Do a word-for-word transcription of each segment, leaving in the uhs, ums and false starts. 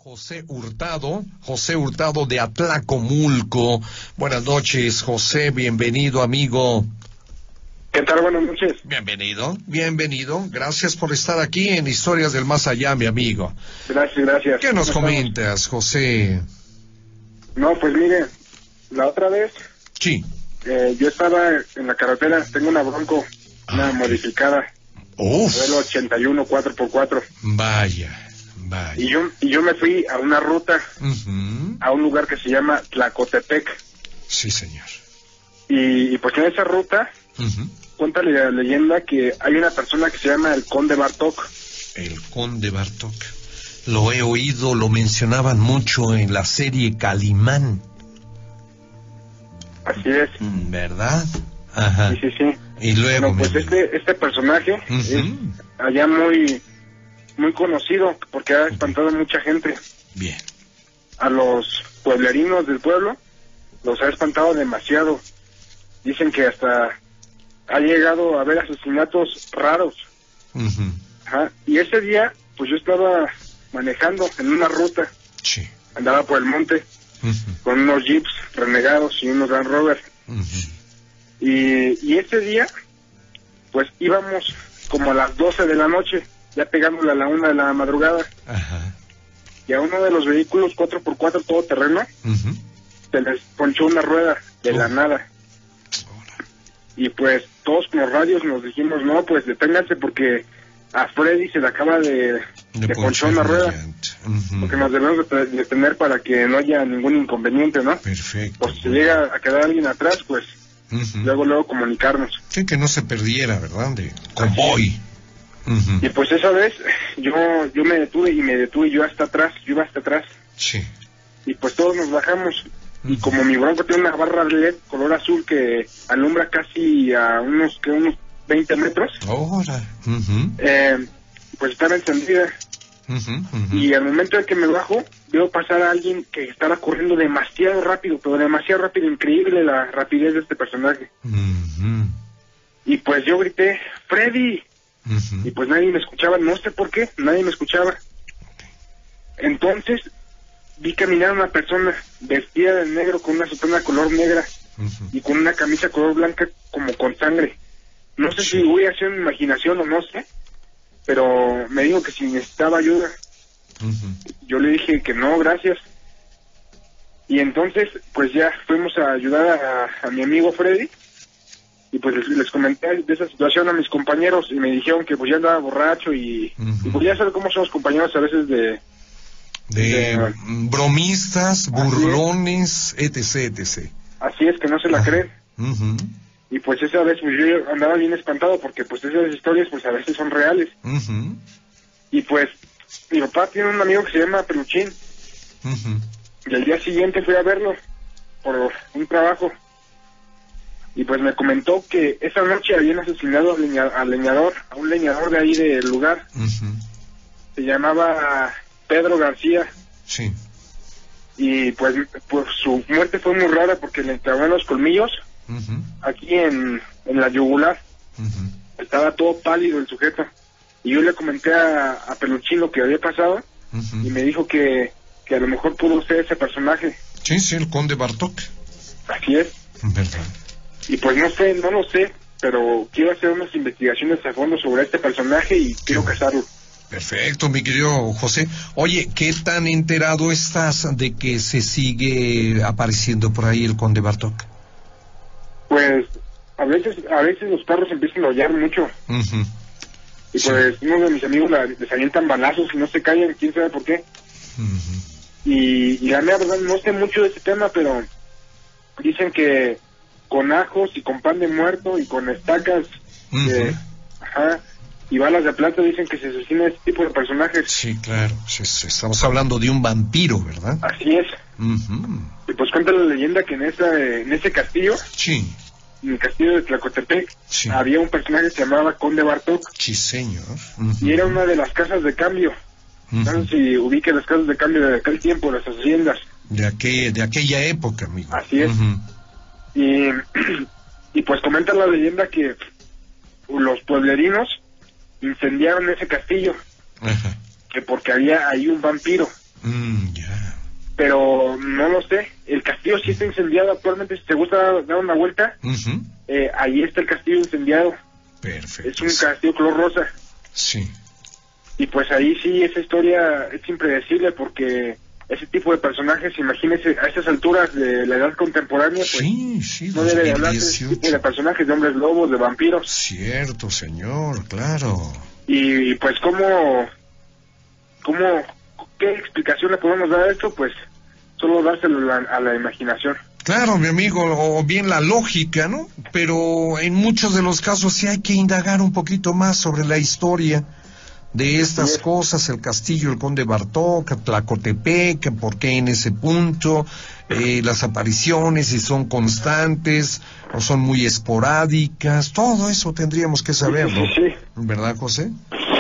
José Hurtado, José Hurtado de Atlacomulco. Buenas noches, José, bienvenido, amigo. ¿Qué tal? Buenas noches. Bienvenido, bienvenido. Gracias por estar aquí en Historias del Más Allá, mi amigo. Gracias, gracias. ¿Qué nos comentas, José? No, pues mire, la otra vez, Sí. eh, yo estaba en la carretera, tengo una Bronco, una Ah, modificada, Uf, modelo ochenta y uno cuatro por cuatro, vaya, vaya. y yo, y yo me fui a una ruta, Ujú. a un lugar que se llama Tlacotepec, Sí, señor. y, y pues en esa ruta, Ujú. cuenta la leyenda que hay una persona que se llama el Conde Bartok. El Conde Bartok. Lo he oído, lo mencionaban mucho en la serie Calimán. Así es. ¿Verdad? Ajá. Sí, sí, sí. Y luego, Bueno, pues mi amigo. este, este personaje Ujú. es allá muy, muy conocido porque ha espantado a mucha gente. Bien. A los pueblerinos del pueblo los ha espantado demasiado. Dicen que hasta ha llegado a haber asesinatos raros. Ujú. Ajá. Y ese día, pues yo estaba manejando en una ruta, Sí. andaba por el monte Ujú. con unos jeeps renegados y unos Land Rover. Ujú. Y, y ese día, pues íbamos como a las doce de la noche, ya pegándole a la una de la madrugada, Ajá. y a uno de los vehículos cuatro por cuatro todoterreno Ujú. se les ponchó una rueda de la Uf. nada. Ahora. Y pues todos con los radios nos dijimos, no, pues deténganse porque a Freddy se le acaba de, De de ponchar ponchar una la rueda, llanta. Ujú. porque nos debemos de detener para que no haya ningún inconveniente, ¿no? Perfecto. Por si se llega a quedar alguien atrás, pues Ujú. luego, luego comunicarnos. Sí, que no se perdiera, ¿verdad? De convoy. Ujú. Y pues esa vez yo yo me detuve y me detuve yo hasta atrás, yo iba hasta atrás, Sí. y pues todos nos bajamos. Y Ujú. como mi Bronco tiene una barra L E D color azul que alumbra casi a unos que unos veinte metros, Ahora. Ujú. eh, pues estaba encendida. Ujú. Ujú. Y al momento de que me bajo, veo pasar a alguien que estaba corriendo demasiado rápido, pero demasiado rápido, increíble la rapidez de este personaje. Ujú. Y pues yo grité, ¡Freddy! Ujú. Y pues nadie me escuchaba, no sé por qué, nadie me escuchaba. Entonces vi caminar a una persona vestida de negro con una sotana color negra Ujú. y con una camisa color blanca como con sangre. No sé Sí. si voy a hacer mi imaginación o no sé, pero me dijo que si necesitaba ayuda. Ujú. Yo le dije que no, gracias. Y entonces, pues ya fuimos a ayudar a, a mi amigo Freddy. Y pues les, les comenté de esa situación a mis compañeros y me dijeron que pues ya andaba borracho y, Ujú. y pues ya sabes cómo son los compañeros a veces de... De de- bromistas, burlones, etc, etc. Así es, que no se la Ajá. creen. Ujú. Y pues esa vez pues yo andaba bien espantado porque pues esas historias pues a veces son reales. Ujú. Y pues mi papá tiene un amigo que se llama Peluchín Ujú. y el día siguiente fui a verlo por un trabajo. Y pues me comentó que esa noche habían asesinado al, leña- al leñador, a un leñador de ahí del lugar. Ujú. Se llamaba Pedro García. Sí. Y pues, pues su muerte fue muy rara porque le entraban los colmillos Ujú. aquí en, en la yugular. Ujú. Estaba todo pálido el sujeto. Y yo le comenté a, a Peluchín lo que había pasado Ujú. y me dijo que, que a lo mejor pudo ser ese personaje. Sí, sí, el Conde Bartok. Así es. ¿Verdad? Y pues no sé, no lo sé, pero quiero hacer unas investigaciones a fondo sobre este personaje y quiero bueno. casarlo. Perfecto, mi querido José. Oye, ¿qué tan enterado estás de que se sigue apareciendo por ahí el Conde Bartok? Pues a veces a veces los carros empiezan a hollar mucho. Ujú. Y Sí. pues uno de mis amigos la- les avientan balazos y no se callan, quién sabe por qué. Ujú. Y, y la verdad no sé mucho de ese tema, pero dicen que con ajos y con pan de muerto y con estacas Ujú. de- ajá, y balas de plata dicen que se asesina este tipo de personajes. Sí, claro. Sí, sí, estamos hablando de un vampiro, ¿verdad? Así es. Ujú. Y pues cuenta la leyenda que en esa en ese castillo, Sí, en el castillo de Tlacotepec, Sí. había un personaje que se llamaba Conde Bartok sí, señor. Ujú. y era una de las casas de cambio. Ujú. No sé si ubiquen las casas de cambio de aquel tiempo, las haciendas. De, aquel, de aquella época, amigo. Así es. Ujú. Y, y pues comenta la leyenda que los pueblerinos incendiaron ese castillo, Ajá. que porque había ahí un vampiro. Mm, ya. Pero no lo sé, el castillo sí está incendiado actualmente. Si te gusta dar una vuelta, Uh-huh. eh, ahí está el castillo incendiado. Perfecto. Es un castillo color rosa. Sí. Y pues ahí sí, esa historia es impredecible porque ese tipo de personajes, imagínese, a estas alturas de la edad contemporánea, pues Sí, sí, no debe de hablarse de ese tipo de personajes, de hombres lobos, de vampiros. Cierto, señor, claro. Y pues cómo, cómo, ¿qué explicación le podemos dar a esto? Pues solo dárselo a la, a la imaginación. Claro, mi amigo, o bien la lógica, ¿no? Pero en muchos de los casos sí hay que indagar un poquito más sobre la historia de estas Sí. cosas, el castillo, el conde Bartók, Tlacotepec, por qué en ese punto, eh, las apariciones, si son constantes o son muy esporádicas, todo eso tendríamos que saberlo, Sí, sí, sí. ¿verdad, José?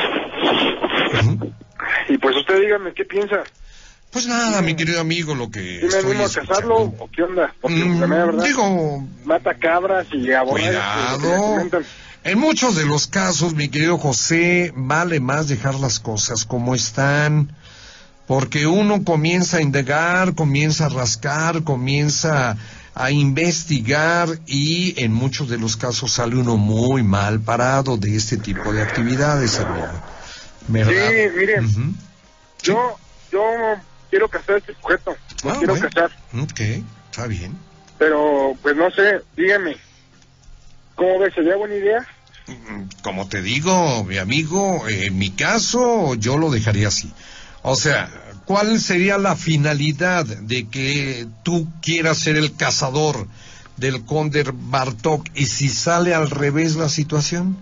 Uh-huh. Y pues usted dígame, ¿qué piensa? Pues nada, mi querido amigo, lo que ¿Sí me estoy animo a casarlo escuchando. o qué onda? Porque Mm, la mera verdad, digo, mata cabras y aborda. cuidado. En muchos de los casos, mi querido José, vale más dejar las cosas como están, porque uno comienza a indagar, comienza a rascar, comienza a investigar y en muchos de los casos sale uno muy mal parado de este tipo de actividades, amigo. ¿Verdad? Sí, miren, Uh-huh. yo, yo quiero casar a este sujeto, lo Ah, quiero bueno. casar, Ok, está bien. pero pues no sé, dígame, ¿cómo ves? ¿Sería buena idea? Como te digo, mi amigo, en mi caso yo lo dejaría así. O sea, ¿cuál sería la finalidad de que tú quieras ser el cazador del conde Bartók y si sale al revés la situación?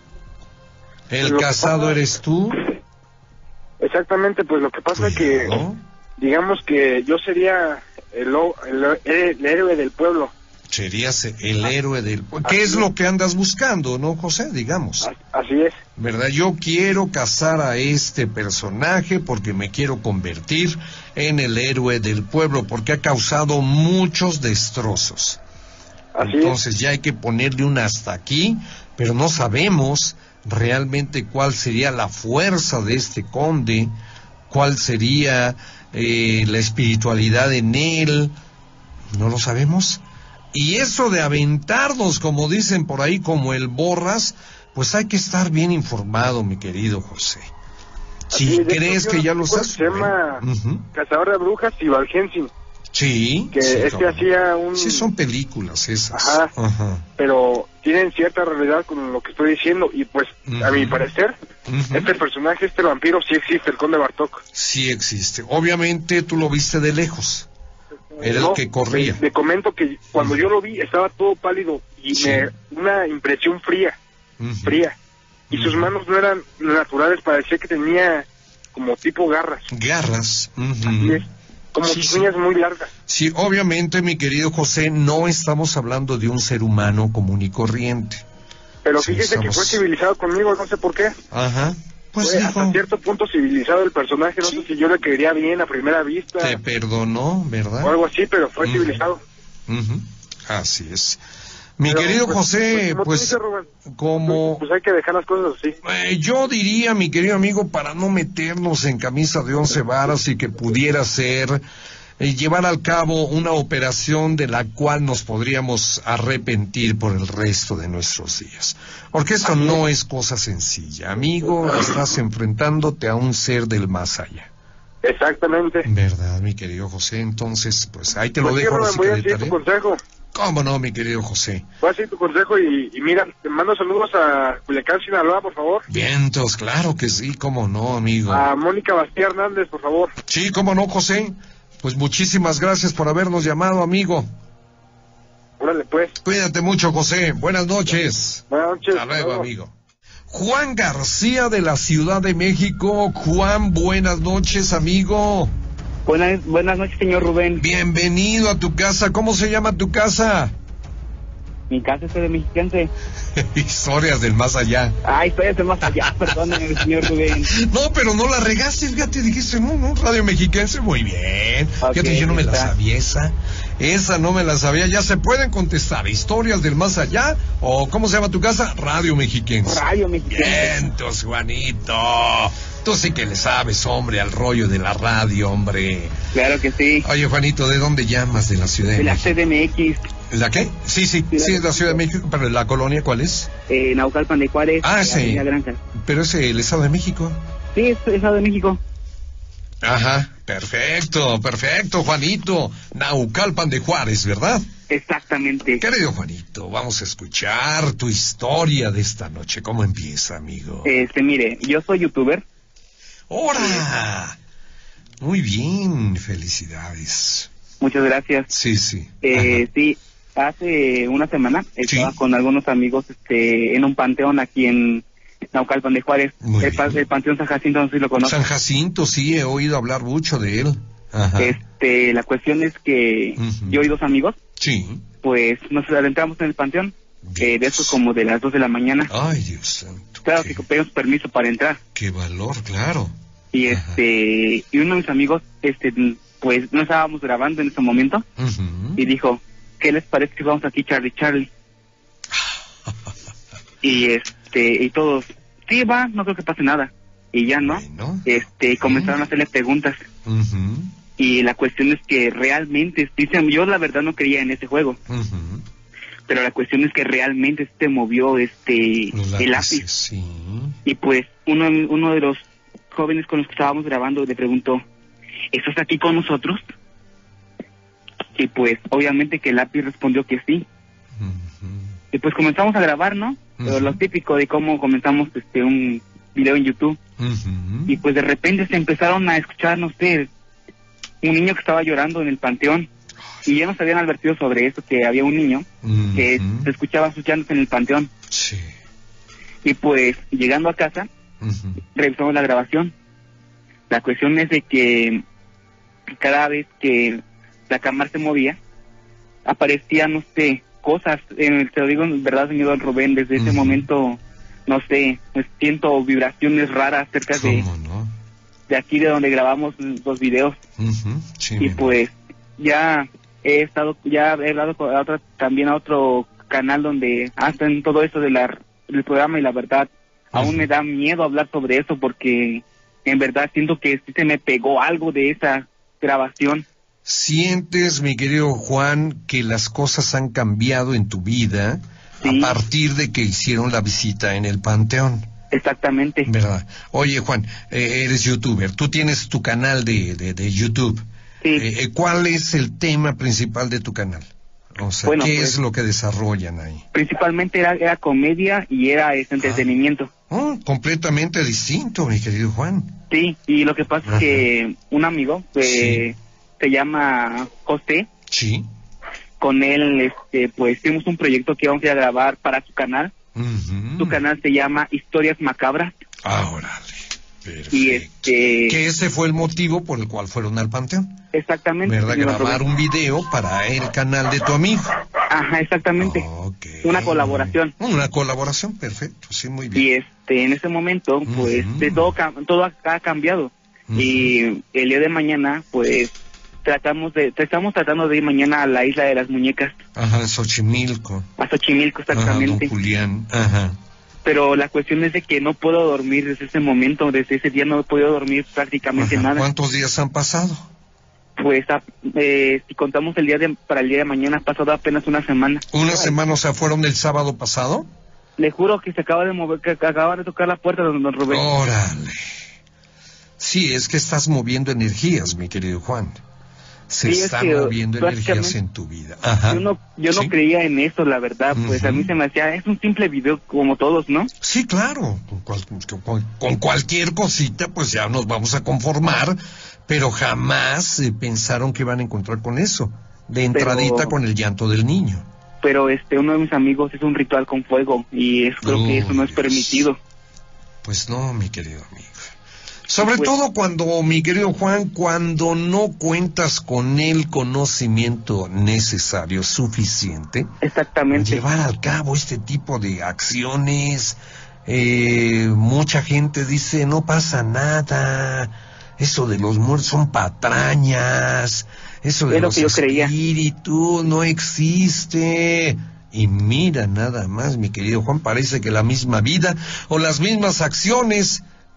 ¿El Lo que casado pasa- eres tú? Exactamente, pues lo que pasa es que, Cuidado. digamos que yo sería el, o- el, el héroe del pueblo. Serías el héroe del... ¿Qué es lo que andas buscando, no, José? Digamos. A- Así es. ¿Verdad? Yo quiero casar a este personaje porque me quiero convertir en el héroe del pueblo, porque ha causado muchos destrozos. Así Entonces ya hay que ponerle un hasta aquí, pero no sabemos realmente cuál sería la fuerza de este conde, cuál sería eh, la espiritualidad en él, no lo sabemos. Y eso de aventarnos, como dicen por ahí, como el borras, pues hay que estar bien informado, mi querido José. Si Así es, de crees hecho, que ya un lo juego estás... Se llama Ujú. Cazador de Brujas y Valhensin, Sí. que sí, este cómo no. hacía un... Sí, son películas esas. Ajá. Ajá. pero tienen cierta realidad con lo que estoy diciendo y pues a Ujú. mi parecer Ujú. este personaje, este vampiro sí existe, el conde Bartók. Sí existe. Obviamente tú lo viste de lejos. Era No, el que corría. Le, le comento que cuando yo lo vi estaba todo pálido y Sí. me una impresión fría, Ujú. fría. Y sus Ujú. manos no eran naturales, parecía que tenía como tipo garras. Garras. Ujú. Así es, como Sí, sus sí. uñas muy largas. Sí, obviamente, mi querido José, no estamos hablando de un ser humano común y corriente. Pero Sí, fíjese que estamos- fue civilizado conmigo, no sé por qué. Ajá. Pues Fue hasta dijo, cierto punto civilizado el personaje, no Sí. sé si yo le caería bien a primera vista te perdonó, ¿verdad? o algo así, pero fue Ujú. civilizado. Ujú. Así es. Mi Pero, querido pues, José, como tú pues, dices, Rubén, como... pues hay que dejar las cosas así. Eh, yo diría, mi querido amigo, para no meternos en camisa de once varas y que pudiera ser eh, llevar al cabo una operación de la cual nos podríamos arrepentir por el resto de nuestros días. Porque esto no es cosa sencilla. Amigo, estás enfrentándote a un ser del más allá. Exactamente. ¿Verdad, mi querido José? Entonces, pues ahí te lo Pues sí, dejo ahora Rubén, sí voy que a de seguir tu tarea. consejo. ¿Cómo no, mi querido José? Voy a seguir tu consejo y, y mira, te mando saludos a Culiacán, Sinaloa, por favor. Vientos, claro que sí, cómo no, amigo. A Mónica Bastía Hernández, por favor. Sí, cómo no, José. Pues muchísimas gracias por habernos llamado, amigo. Órale, pues. Cuídate mucho, José. Buenas noches. Buenas noches. Hasta luego, amigo. Juan García de la Ciudad de México. Juan, buenas noches, amigo. Buenas, buenas noches, señor Rubén. Bienvenido a tu casa. ¿Cómo se llama tu casa? Mi casa es de Mexiquense. Historias del más allá. Ay, estoy de más allá, perdóneme, señor Rubén. No, pero no la regaste, fíjate, dijiste, no, no, Radio Mexiquense, muy bien. Ok, Fíjate, yo no me la está. sabía esa. Esa no me la sabía. Ya se pueden contestar. Historias del más allá o ¿cómo se llama tu casa? Radio Mexiquense. Radio Mexiquense. Vientos, Juanito. Tú sí que le sabes, hombre, al rollo de la radio, hombre. Claro que sí. Oye, Juanito, ¿de dónde llamas? De la Ciudad de, De la México. C D M X. ¿La qué? Sí, sí, Sí, sí, la- es la Ciudad de México, pero ¿la colonia cuál es? Eh, Naucalpan de Juárez. Ah, la sí. Avenida Granja. Pero es el Estado de México. Sí, es Estado de México. Ajá, perfecto, perfecto, Juanito. Naucalpan de Juárez, ¿verdad? Exactamente. Querido Juanito, vamos a escuchar tu historia de esta noche. ¿Cómo empieza, amigo? Este, mire, yo soy youtuber. ¡Hora! Muy bien, felicidades. Muchas gracias. Sí, sí. Eh, Ajá. sí, hace una semana estaba Sí. con algunos amigos este, en un panteón aquí en Naucalpan de Juárez. Muy El, pa- bien. el Panteón San Jacinto, no sé si lo conocen. San Jacinto, sí, he oído hablar mucho de él. Ajá. Este, la cuestión es que Ujú. yo y dos amigos, Sí. pues nos adentramos en el panteón, Bien. eh, de eso como de las dos de la mañana. Ay, Dios santo. Claro qué, que pedimos permiso para entrar. qué valor, claro. Y Ajá. este, y uno de mis amigos, este, pues no estábamos grabando en ese momento, Ujú. y dijo, ¿qué les parece si vamos aquí Charlie Charlie? Y este, y todos, sí va, no creo que pase nada. Y ya no, Bueno. este, comenzaron a hacerle preguntas. Ujú. Y la cuestión es que realmente, dicen, yo la verdad no creía en ese juego, Ujú. pero la cuestión es que realmente se movió este Los el lápices, lápiz. sí. Y pues uno, uno de los jóvenes con los que estábamos grabando le preguntó, ¿estás aquí con nosotros? Y pues obviamente que el lápiz respondió que sí. Ujú. Y pues comenzamos a grabar, ¿no? Pero Ujú. lo típico de cómo comenzamos este un video en YouTube. Ujú. Y pues de repente se empezaron a escuchar, no sé, un niño que estaba llorando en el panteón. Y ya nos habían advertido sobre eso, que había un niño que Ujú. se escuchaba escuchándose en el panteón. Sí. Y pues llegando a casa, Ujú. revisamos la grabación. La cuestión es de que cada vez que la cámara se movía, aparecían, no sé, cosas. En, te lo digo en verdad, señor Don Rubén, desde ese Ujú. momento, no sé, pues siento vibraciones raras cerca de, ¿Cómo no? de aquí de donde grabamos los videos. Ujú. Sí, Y mi pues ya he estado, ya he hablado con a otra, también a otro canal donde hacen todo eso de la, del programa, y la verdad, aún Ujú. me da miedo hablar sobre eso porque en verdad siento que sí se me pegó algo de esa grabación. ¿Sientes, mi querido Juan, que las cosas han cambiado en tu vida Sí. a partir de que hicieron la visita en el Panteón? Exactamente. ¿Verdad? Oye, Juan, eh, eres youtuber, tú tienes tu canal de, de, de YouTube. Sí. Eh, eh, ¿Cuál es el tema principal de tu canal? O sea, Bueno, ¿qué pues- es lo que desarrollan ahí? Principalmente era, era comedia y era este, entretenimiento. Oh, completamente distinto, mi querido Juan. Sí, y lo que pasa Ajá. es que un amigo eh, se llama José, Sí. con él este pues hicimos un proyecto que íbamos a ir a grabar para su canal. Ujú. Su canal se llama Historias Macabras. Ah, órale. Perfecto. Y este Que ese fue el motivo por el cual fueron al Panteón. exactamente, ¿Verdad? señor Grabar Rubén. un video para el canal de tu amigo. Ajá, exactamente. Ok. Una colaboración. Una colaboración, perfecto. Sí, muy Y bien. este en ese momento pues Ujú. de todo cam- todo ha, ha cambiado. Ujú. Y el día de mañana pues tratamos de estamos tratando de ir mañana a la Isla de las Muñecas, Ajá, en Xochimilco. a Xochimilco Ajá, exactamente. don Julián. Ajá. Pero la cuestión es de que no puedo dormir desde ese momento, desde ese día no he podido dormir prácticamente Ajá. nada. ¿Cuántos días han pasado? Pues a- eh, si contamos el día de para el día de mañana ha pasado apenas una semana. ¿Una semana, o sea, fueron del sábado pasado? Le juro que se acaba de mover, que, que acaba de tocar la puerta de don Rubén. Órale. Sí, es que estás moviendo energías, mi querido Juan. Se Sí, es están que, moviendo energías prácticamente, en tu vida. Ajá. Yo no, yo no Sí. creía en eso, la verdad, pues a mí Ujú. se me hacía, es un simple video como todos, ¿no? Sí, claro, con, cual- con- con cualquier cosita pues ya nos vamos a conformar, pero jamás eh, pensaron que iban a encontrar con eso, de entradita Pero- con el llanto del niño. Pero este, uno de mis amigos es un ritual con fuego y es, creo que eso no es Uy, permitido. Pues no, mi querido amigo. Sobre Pues- todo cuando, mi querido Juan, cuando no cuentas con el conocimiento necesario, suficiente, Exactamente. llevar al cabo este tipo de acciones. Eh, mucha gente dice, no pasa nada, eso de los muertos son patrañas, eso de Es lo los que yo creía. espíritus no existe. Y mira nada más, mi querido Juan, parece que la misma vida o las mismas acciones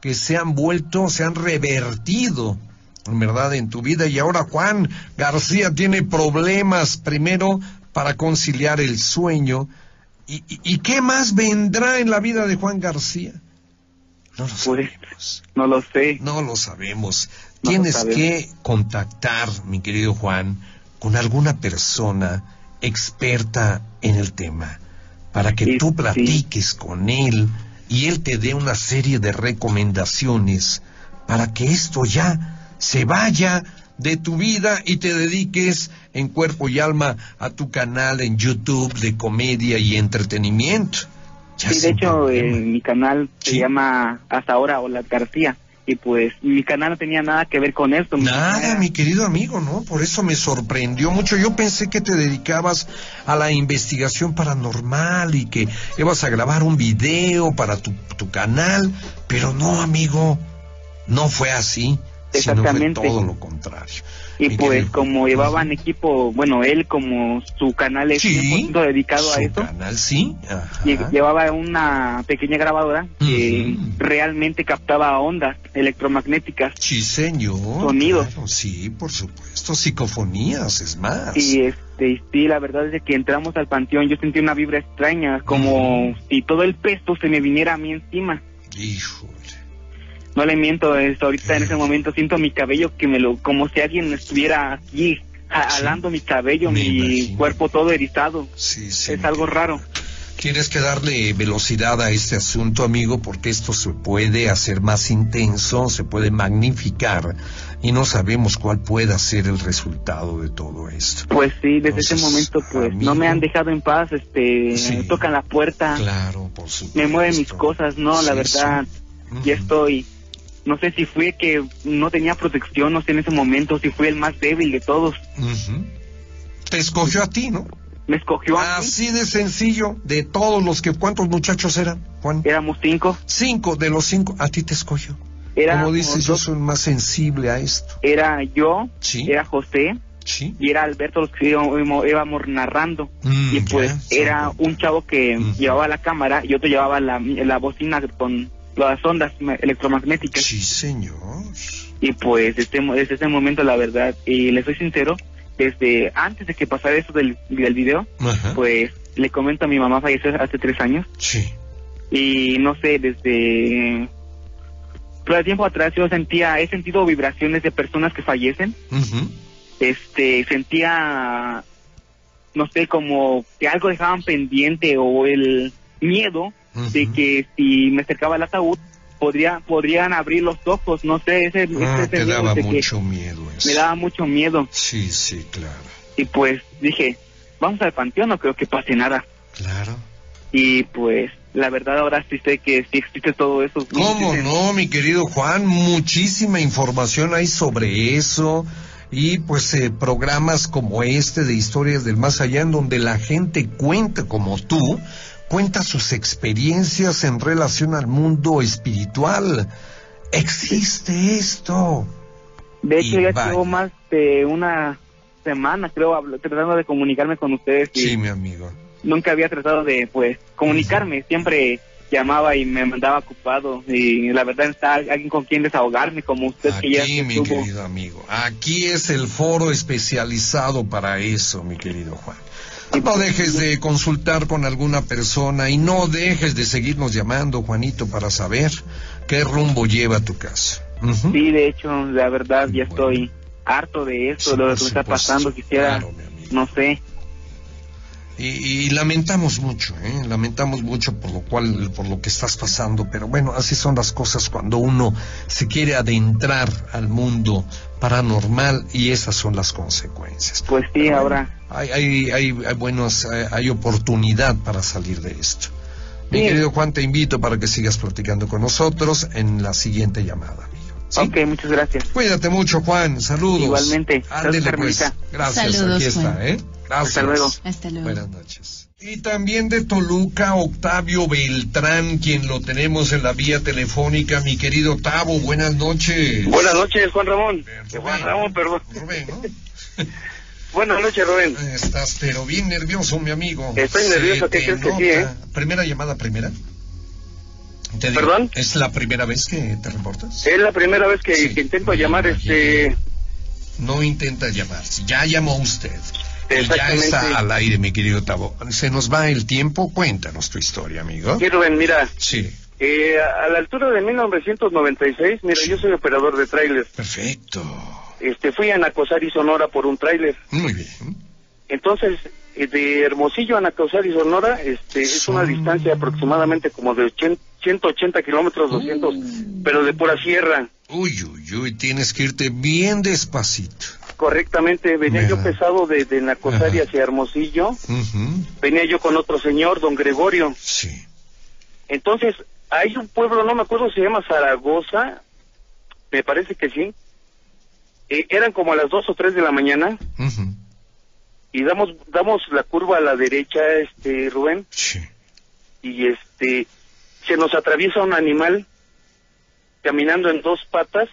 que se han vuelto, se han revertido, en verdad, en tu vida. Y ahora Juan García tiene problemas, primero, para conciliar el sueño. ¿Y, y, y qué más vendrá en la vida de Juan García? No lo sabemos. Pues, no lo sé. No lo sabemos. No Tienes lo sabemos. que contactar, mi querido Juan, con alguna persona experta en el tema, para que Sí, tú sí. platiques con él y él te dé una serie de recomendaciones para que esto ya se vaya de tu vida y te dediques en cuerpo y alma a tu canal en YouTube de comedia y entretenimiento. Ya Sí, de sin hecho, eh, problema. mi canal Sí. se llama Hasta Ahora Olat García. Y pues mi canal no tenía nada que ver con esto. Mi Nada, canal- mi querido amigo, ¿no? Por eso me sorprendió mucho. Yo pensé que te dedicabas a la investigación paranormal y que ibas a grabar un video para tu, tu canal, pero no, amigo, no fue así, sino fue Exactamente. todo lo contrario. Y Mi pues querido- como llevaban equipo, bueno, él como su canal es Sí, cien por ciento dedicado a su eso, canal, sí. Ajá. lle- llevaba una pequeña grabadora que Ujú. realmente captaba ondas electromagnéticas. Sí, señor. Sonidos. Claro, sí, por supuesto, psicofonías, es más. Y este, sí, la verdad es de que entramos al panteón, yo sentí una vibra extraña, como Ujú. si todo el peso se me viniera a mí encima. Híjole. No le miento, esto, ahorita en ese momento siento mi cabello que me lo, como si alguien estuviera aquí jalando mi cabello, Me mi imagino. cuerpo todo erizado. Sí, sí. Es mi algo querido. raro. Tienes que darle velocidad a este asunto, amigo, porque esto se puede hacer más intenso, se puede magnificar y no sabemos cuál pueda ser el resultado de todo esto. Pues sí, desde Entonces, ese momento pues amigo, no me han dejado en paz, este, Sí. tocan la puerta, Claro, por supuesto. me mueven mis cosas, no, la Sí, verdad, sí. ya Ujú. estoy, no sé si fue que no tenía protección, no sé en ese momento, si fui el más débil de todos, Ujú. Te escogió a ti, ¿no? me escogió a mí, Así de sencillo, de todos los que, ¿cuántos muchachos eran, Juan? éramos cinco, Cinco, de los cinco, a ti te escogió. era, Como dices, yo soy más sensible a esto. era yo, Sí. era José, Sí. y era Alberto los que íbamos, íbamos narrando, Mm, y pues ya, era son- un chavo que Ujú. llevaba la cámara y otro llevaba la, la bocina con las ondas ma- electromagnéticas. Sí, señor. Y pues este, mo- desde ese momento, la verdad, y le soy sincero, desde antes de que pasara eso del, del video, Ajá. pues le comento a mi mamá falleció hace tres años, Sí. y no sé, desde todo el tiempo atrás yo sentía, he sentido vibraciones de personas que fallecen, Ujú. este, sentía, no sé, como que algo dejaban pendiente o el miedo de Ujú. que si me acercaba al ataúd, podría, podrían abrir los ojos, no sé, ese, Ah, ese te miedo daba de que mucho miedo eso. me daba mucho miedo. Sí, sí, claro. Y pues dije, vamos al panteón, no creo que pase nada. Claro. Y pues la verdad ahora sí sé que sí existe todo eso. ¿Cómo Existe- no, mi querido Juan? Muchísima información hay sobre eso. Y pues eh, programas como este de Historias del Más Allá, en donde la gente cuenta, como tú, cuenta sus experiencias en relación al mundo espiritual. Existe esto. De hecho Y ya vaya. llevo más de una semana, creo, hablo- tratando de comunicarme con ustedes y Sí, mi amigo. nunca había tratado de, pues, comunicarme. Siempre llamaba y me mandaba ocupado y la verdad está alguien con quien desahogarme como usted que ya Aquí, mi estuvo. querido amigo, aquí es el foro especializado para eso, mi querido Juan. No dejes de consultar con alguna persona y no dejes de seguirnos llamando, Juanito, para saber qué rumbo lleva tu caso. Ujú. Sí, de hecho, la verdad ya Bueno. estoy harto de esto, Sí, de lo por que me está supuesto. pasando. Quisiera, Claro, mi amigo. no sé, Y, y lamentamos mucho, ¿eh? Lamentamos mucho por lo cual, por lo que estás pasando, pero bueno, así son las cosas cuando uno se quiere adentrar al mundo paranormal y esas son las consecuencias. pues sí, Pero ahora. Hay, hay, hay, hay buenos, hay, hay oportunidad para salir de esto. Mi Sí. querido Juan, te invito para que sigas platicando con nosotros en la siguiente llamada, amigo. ¿Sí? Ok, muchas gracias. Cuídate mucho, Juan. Saludos. Igualmente. Ándele, Gracias, pues. Carmelita. Gracias, Saludos, aquí está, Juan. ¿eh? Gracias. Hasta luego. Hasta luego. Buenas noches. Y también de Toluca, Octavio Beltrán, quien lo tenemos en la vía telefónica. Mi querido Tavo, buenas noches. Buenas noches, Juan Ramón. Eh, Juan Rubén. Ramón, perdón. Rubén, ¿no? Buenas noches, Rubén. Estás pero bien nervioso, mi amigo. Estoy Se nervioso, ¿qué te crees que sí, nota. eh? Primera llamada, primera. Te digo, ¿Perdón? ¿es la primera vez que te reportas? Es la primera vez que, Sí, que intento me llamar, imagino. este... No intenta llamar, ya llamó usted. Y ya Exactamente. está al aire, mi querido Tabo. Se nos va el tiempo, cuéntanos tu historia, amigo. Sí, Rubén, mira, Sí, eh, a la altura de mil novecientos noventa y seis, mira, yo soy operador de tráiler. perfecto. Este, fui a Nacosari, Sonora, por un tráiler. Muy bien. Entonces, eh, de Hermosillo a Nacosari, Sonora, este, es una Son- distancia aproximadamente como de ochenta, ciento ochenta kilómetros, doscientos, pero de pura sierra. Uy, uy, uy, tienes que irte bien despacito. Correctamente, venía yo Mira. pesado de, de Nacosari Ajá. hacia Hermosillo, Ujú, venía yo con otro señor, don Gregorio. sí. Entonces, hay un pueblo, no me acuerdo, se llama Zaragoza, me parece que sí. Eh, eran como a las dos o tres de la mañana Ujú, y damos damos la curva a la derecha, este Rubén, sí. y este se nos atraviesa un animal caminando en dos patas.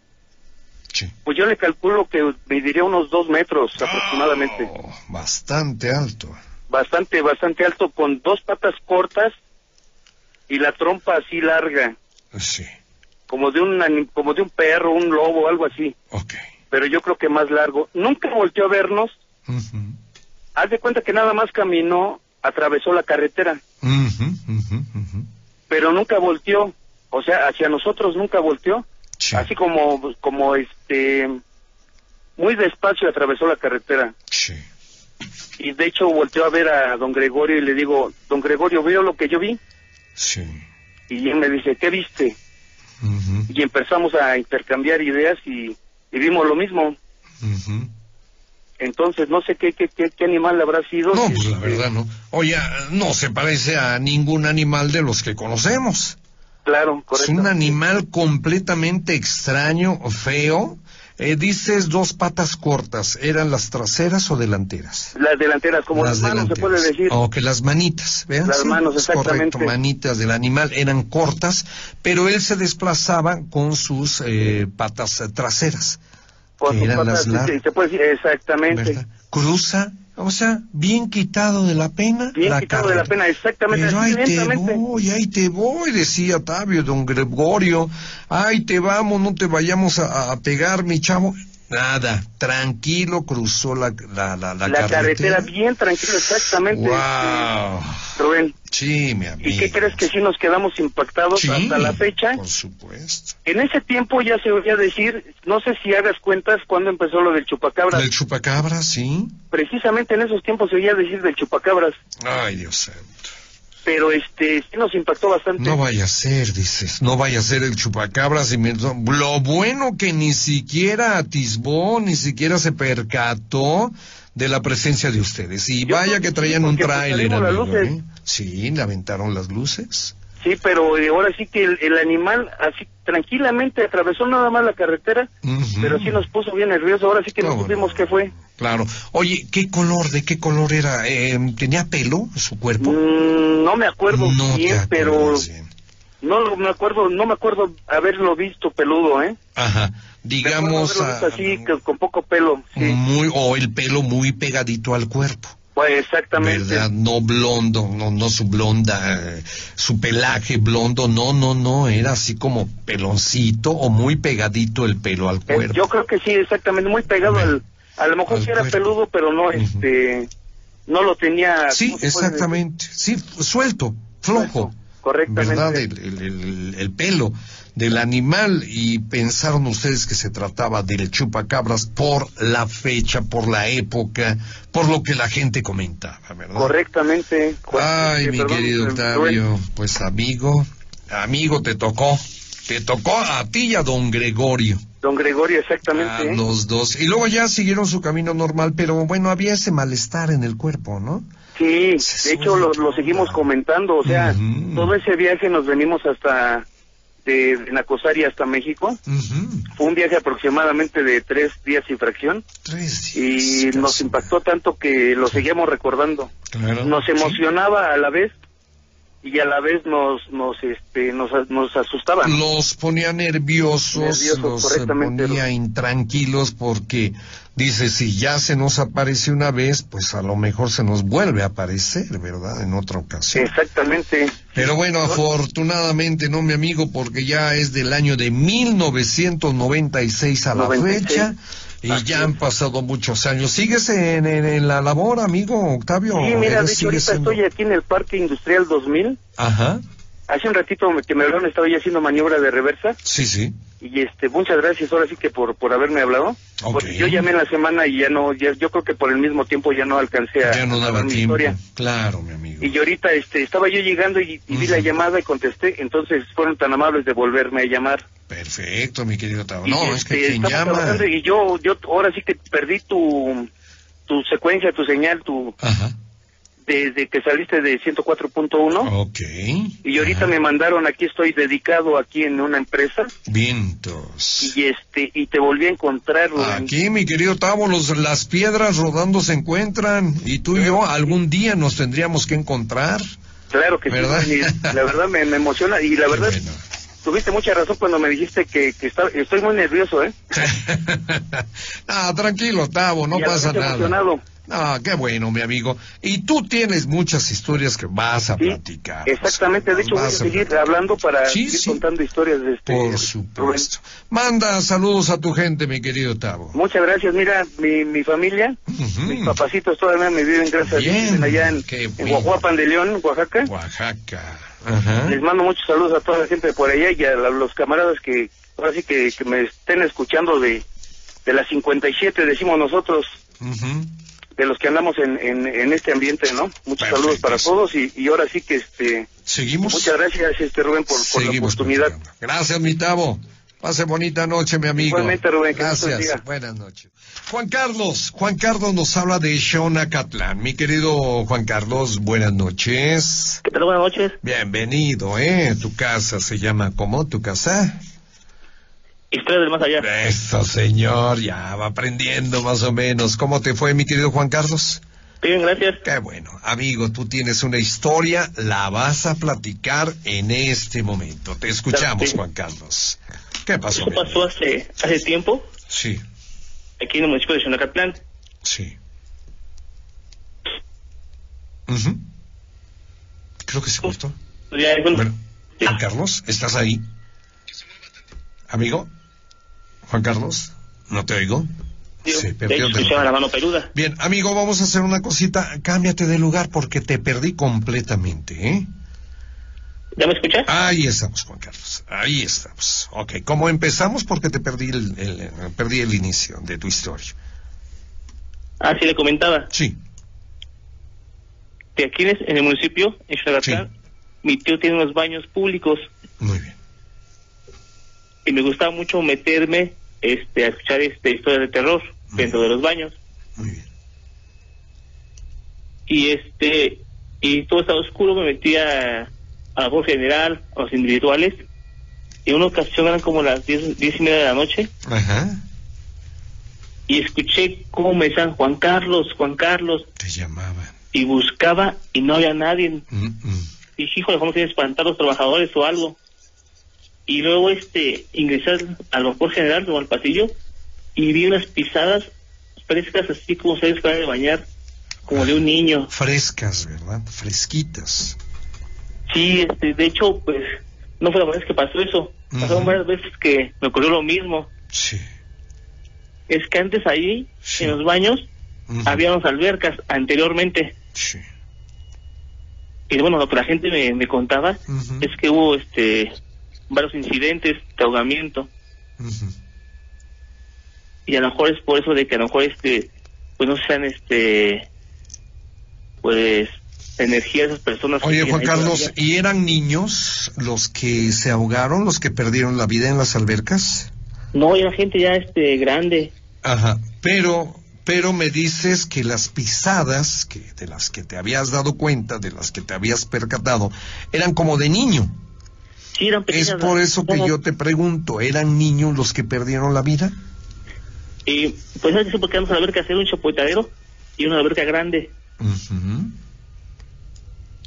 Sí. Pues yo le calculo que mediría unos dos metros aproximadamente, Oh, bastante alto. bastante bastante alto, con dos patas cortas y la trompa así larga, Sí, como de un anim- como de un perro, un lobo, algo así. ok. Pero yo creo que más largo. Nunca volteó a vernos. Ujú, Haz de cuenta que nada más caminó, atravesó la carretera, ujú, ujú, ujú. pero nunca volteó. O sea, hacia nosotros nunca volteó. Sí, Así como, como este, muy despacio atravesó la carretera. sí. Y de hecho volteó a ver a don Gregorio y le digo, don Gregorio, ¿vio lo que yo vi? Sí. Y él me dice, ¿qué viste? Ujú, Y empezamos a intercambiar ideas y, y vimos lo mismo. ujú. Entonces, no sé qué, qué, qué, qué animal habrá sido. No, si- pues la verdad no. Oye, no se parece a ningún animal de los que conocemos. Claro, Es correcto. un animal completamente extraño, feo. Eh, dices dos patas cortas, ¿eran las traseras o delanteras? Las delanteras, como las, manos delanteras. se puede decir. O que las manitas, ¿vean? Las manos, es correcto, exactamente. manitas del animal eran cortas, pero él se desplazaba con sus eh, patas eh, traseras, Con que sus eran patas, las sí, largas, sí, se puede decir, exactamente. ¿verdad? Cruza, o sea, bien quitado de la pena. Bien la quitado de la carrera. pena, exactamente. Pero así, ahí te lentamente. voy, ahí te voy, decía Tabio, don Gregorio. Ahí te vamos, no te vayamos a, a pegar, mi chavo. Nada, tranquilo, cruzó la, la, la, la, La carretera carretera. bien tranquila, exactamente. Wow. este, Rubén, Sí, mi amigo. ¿y qué crees que sí nos quedamos impactados Sí, hasta la fecha? por supuesto. En ese tiempo ya se oía decir, no sé si hagas cuentas cuando empezó lo del chupacabras. ¿El chupacabra, sí? Precisamente en esos tiempos se oía decir del chupacabras, Ay, Dios santo. pero este sí nos impactó bastante. No vaya a ser, dices, no vaya a ser el chupacabras. Y me... Lo bueno que ni siquiera atisbó, ni siquiera se percató de la presencia de ustedes. Y Yo vaya creo que que traían sí, un porque, pues, tráiler, salimos las amigo, luces. ¿eh? Sí, le aventaron las luces. Sí, pero eh, ahora sí que el, el animal así tranquilamente atravesó nada más la carretera, Ujú. pero sí nos puso bien nerviosos. Ahora sí que no ¿Cómo supimos no? qué fue. Claro. Oye, ¿qué color, de qué color era? Eh, ¿Tenía pelo en su cuerpo? Mm, no me acuerdo No te bien, pero acuerdas bien. no lo- me acuerdo, no me acuerdo haberlo visto peludo, ¿eh? Ajá. Me acuerdo Digamos, haberlo visto ah, así, que- con poco pelo, sí. muy, o el pelo muy pegadito al cuerpo. Pues exactamente. ¿Verdad? No blondo, no, no su blonda, eh, su pelaje blondo, no, no, no, era así como peloncito o muy pegadito el pelo al Eh, cuerpo. yo creo que sí, exactamente, muy pegado Ve, al, a lo mejor al sí era cuerpo. peludo, pero no, Ujú. este, no lo tenía. Sí, ¿cómo se puede exactamente, sí, suelto, flojo, Suelto, correctamente. ¿verdad? El, el- el- el pelo del animal, y pensaron ustedes que se trataba del chupacabras por la fecha, por la época, por lo que la gente comentaba, ¿verdad? Correctamente. Ay, Sí, mi perdón, querido eh, Octavio, pues amigo, amigo te tocó, te tocó a ti y a don Gregorio, Don Gregorio, a exactamente. ¿eh? los dos, y luego ya siguieron su camino normal, pero bueno, había ese malestar en el cuerpo, ¿no? Sí, Se de hecho lo, lo seguimos comentando, o sea, Ujú. todo ese viaje nos venimos hasta de, de Nacosari hasta México. Ujú. Fue un viaje aproximadamente de tres días y fracción Tres y días, nos casi. impactó tanto que lo seguíamos recordando. Claro, Nos sí. emocionaba a la vez y a la vez nos nos este nos nos asustaban. Los ponía nerviosos, Nerviosos, los correctamente. ponía intranquilos porque dice, si ya se nos aparece una vez, pues a lo mejor se nos vuelve a aparecer, ¿verdad? En otra ocasión. Exactamente. Pero bueno, afortunadamente no, mi amigo, porque ya es del año de mil novecientos noventa y seis a la noventa y seis. fecha. Y Así ya han es. pasado muchos años. ¿Sigues en, en, en la labor, amigo Octavio? Sí, mira, ¿Eres- de hecho sigues ahorita siendo- estoy aquí en el Parque Industrial dos mil. Ajá, Hace un ratito me- que me hablaron, estaba ya haciendo maniobra de reversa. sí, sí. Y este, muchas gracias ahora sí que por por haberme hablado. Ok. Porque yo llamé en la semana y ya no, ya, yo creo que por el mismo tiempo ya no alcancé a Ya no a daba dar mi tiempo. historia. Claro, mi amigo. Y yo ahorita este, estaba yo llegando y, y vi Ujú. la llamada y contesté, entonces fueron tan amables de volverme a llamar. Perfecto, mi querido Octavio. Y, No, es este, que quien estamos llama... trabajando y yo, yo ahora sí que perdí tu, tu secuencia, tu señal, tu Ajá, desde que saliste de ciento cuatro punto uno. ok. Y ahorita Ajá. me mandaron, aquí estoy dedicado aquí en una empresa Vientos. y este y te volví a encontrar, Rubén. Aquí, mi querido Octavio, los, las piedras rodando se encuentran. Y tú y yo algún día nos tendríamos que encontrar. Claro que ¿Verdad? sí, y la verdad me, me emociona y la Qué verdad bueno. tuviste mucha razón cuando me dijiste que, que está- estoy muy nervioso, ¿eh? Ah, tranquilo, Octavio, no Y a la pasa vez nada. emocionado. Ah, qué bueno, mi amigo. Y tú tienes muchas historias que vas a Sí, platicar. exactamente, de hecho voy a Vas seguir platicar. hablando para Sí, seguir sí. contando historias de este Por Rubén. supuesto. Manda saludos a tu gente, mi querido Octavio. Muchas gracias, mira, mi, mi familia, Ujú. mis papacitos todavía me viven, gracias a Dios, Bien, viven allá en, qué en bueno. Guajuapan de León, Oaxaca. Oaxaca. Ajá. Les mando muchos saludos a toda la gente de por allá y a la- los camaradas que ahora sí que, que me estén escuchando de, de las cincuenta y siete, decimos nosotros, Ujú. de los que andamos en, en, en este ambiente, ¿no? Muchos saludos para Perfectísimo. todos y, y ahora sí que este Seguimos. muchas gracias este Rubén por, por la Seguimos oportunidad. platicando. Gracias, mi Tavo. Pase bonita noche, mi amigo. Igualmente, Rubén, que Dios te Gracias. bendiga. Buenas noches. Juan Carlos, Juan Carlos nos habla de Xonacatlán. Mi querido Juan Carlos, buenas noches. ¿Qué tal? Buenas noches. Bienvenido, ¿eh? Tu casa se llama, ¿cómo? ¿Tu casa? Historia del más allá. Eso, señor, ya va aprendiendo más o menos. ¿Cómo te fue, mi querido Juan Carlos? Bien, gracias. Qué bueno. Amigo, tú tienes una historia, la vas a platicar en este momento. Te escuchamos, Sí. Juan Carlos. ¿Qué pasó? Eso mi pasó amigo? hace, hace tiempo, Sí, aquí en el municipio de Xonacatlán. sí. Ujú. Creo que se cortó. Ya, bueno, Bueno, sí. Juan Carlos, ¿estás ahí? Amigo, Juan Carlos, ¿no te oigo? Digo, Se de perdió hecho, del- escuchaba la mano peluda. Bien, amigo, vamos a hacer una cosita. Cámbiate de lugar porque te perdí completamente, ¿eh? ¿Ya me escuchas? Ahí estamos, Juan Carlos. Ahí estamos. Ok, ¿cómo empezamos? Porque te perdí el, el- eh, perdí el inicio de tu historia. Ah, sí, le comentaba. Sí, Que aquí en en el municipio, en Xonacatlán, mi tío tiene unos baños públicos muy bien. y me gustaba mucho meterme este, a escuchar este, historias de terror dentro de los baños. Muy bien. Y este y todo estaba oscuro, me metía a la voz general, a los individuales. Y en una ocasión eran como las diez, diez y media de la noche Ajá. y escuché cómo me decían Juan Carlos, Juan Carlos, Te llamaban. y buscaba y no había nadie. Mm, mm. Y dije, híjole, ¿cómo quieren espantar a los trabajadores o algo? Y luego este ingresé al- al vapor general o al pasillo y vi unas pisadas frescas así como se acaba de bañar, como de un niño. Frescas, ¿verdad? Fresquitas. Sí, este, de hecho, pues no fue la primera vez que pasó eso. Pasaron Ujú. varias veces que me ocurrió lo mismo. Sí. Es que antes ahí, Sí. en los baños, Ujú. había unas albercas anteriormente. Sí. Y bueno, lo que la gente me, me contaba Ujú. es que hubo este varios incidentes de ahogamiento. Ujú. Y a lo mejor es por eso de que a lo mejor este pues no sean este pues energía de esas personas. que Oye, siguen Juan ahí Carlos, todavía. ¿y eran niños los que se ahogaron, los que perdieron la vida en las albercas? No, era gente ya este grande. Ajá, pero, pero me dices que las pisadas, que de las que te habías dado cuenta, de las que te habías percatado, eran como de niño. Sí, eran Es pequeñas. por eso que no, yo te pregunto, ¿eran niños los que perdieron la vida? Y pues es porque vamos a la alberca a hacer un chapoteadero y una alberca grande. Ujú.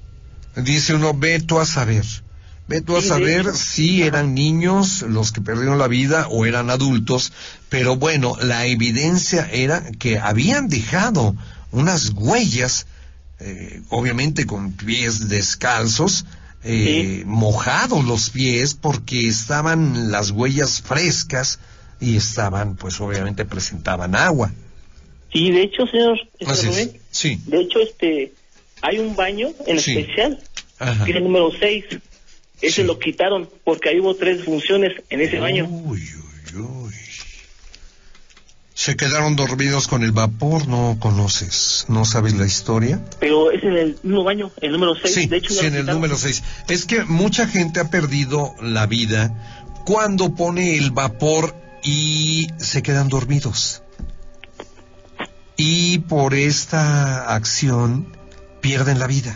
Dice uno, ve tú a saber. Ve tú a saber si eran niños los que perdieron la vida o eran adultos, pero bueno, la evidencia era que habían dejado unas huellas, eh, obviamente con pies descalzos, eh, sí. mojados los pies porque estaban las huellas frescas y estaban, pues obviamente presentaban agua. Sí, de hecho, señor, señor Rubén, sí. de hecho, este, hay un baño en sí. especial, Ajá. que es el número seis. Ese sí. lo quitaron porque ahí hubo tres funciones en ese uy, baño. Uy, uy, uy. Se quedaron dormidos con el vapor, ¿no conoces? ¿No sabes la historia? Pero es en el mismo baño, el número seis. Sí, de hecho, sí en el número seis. Es que mucha gente ha perdido la vida cuando pone el vapor y se quedan dormidos. Y por esta acción pierden la vida.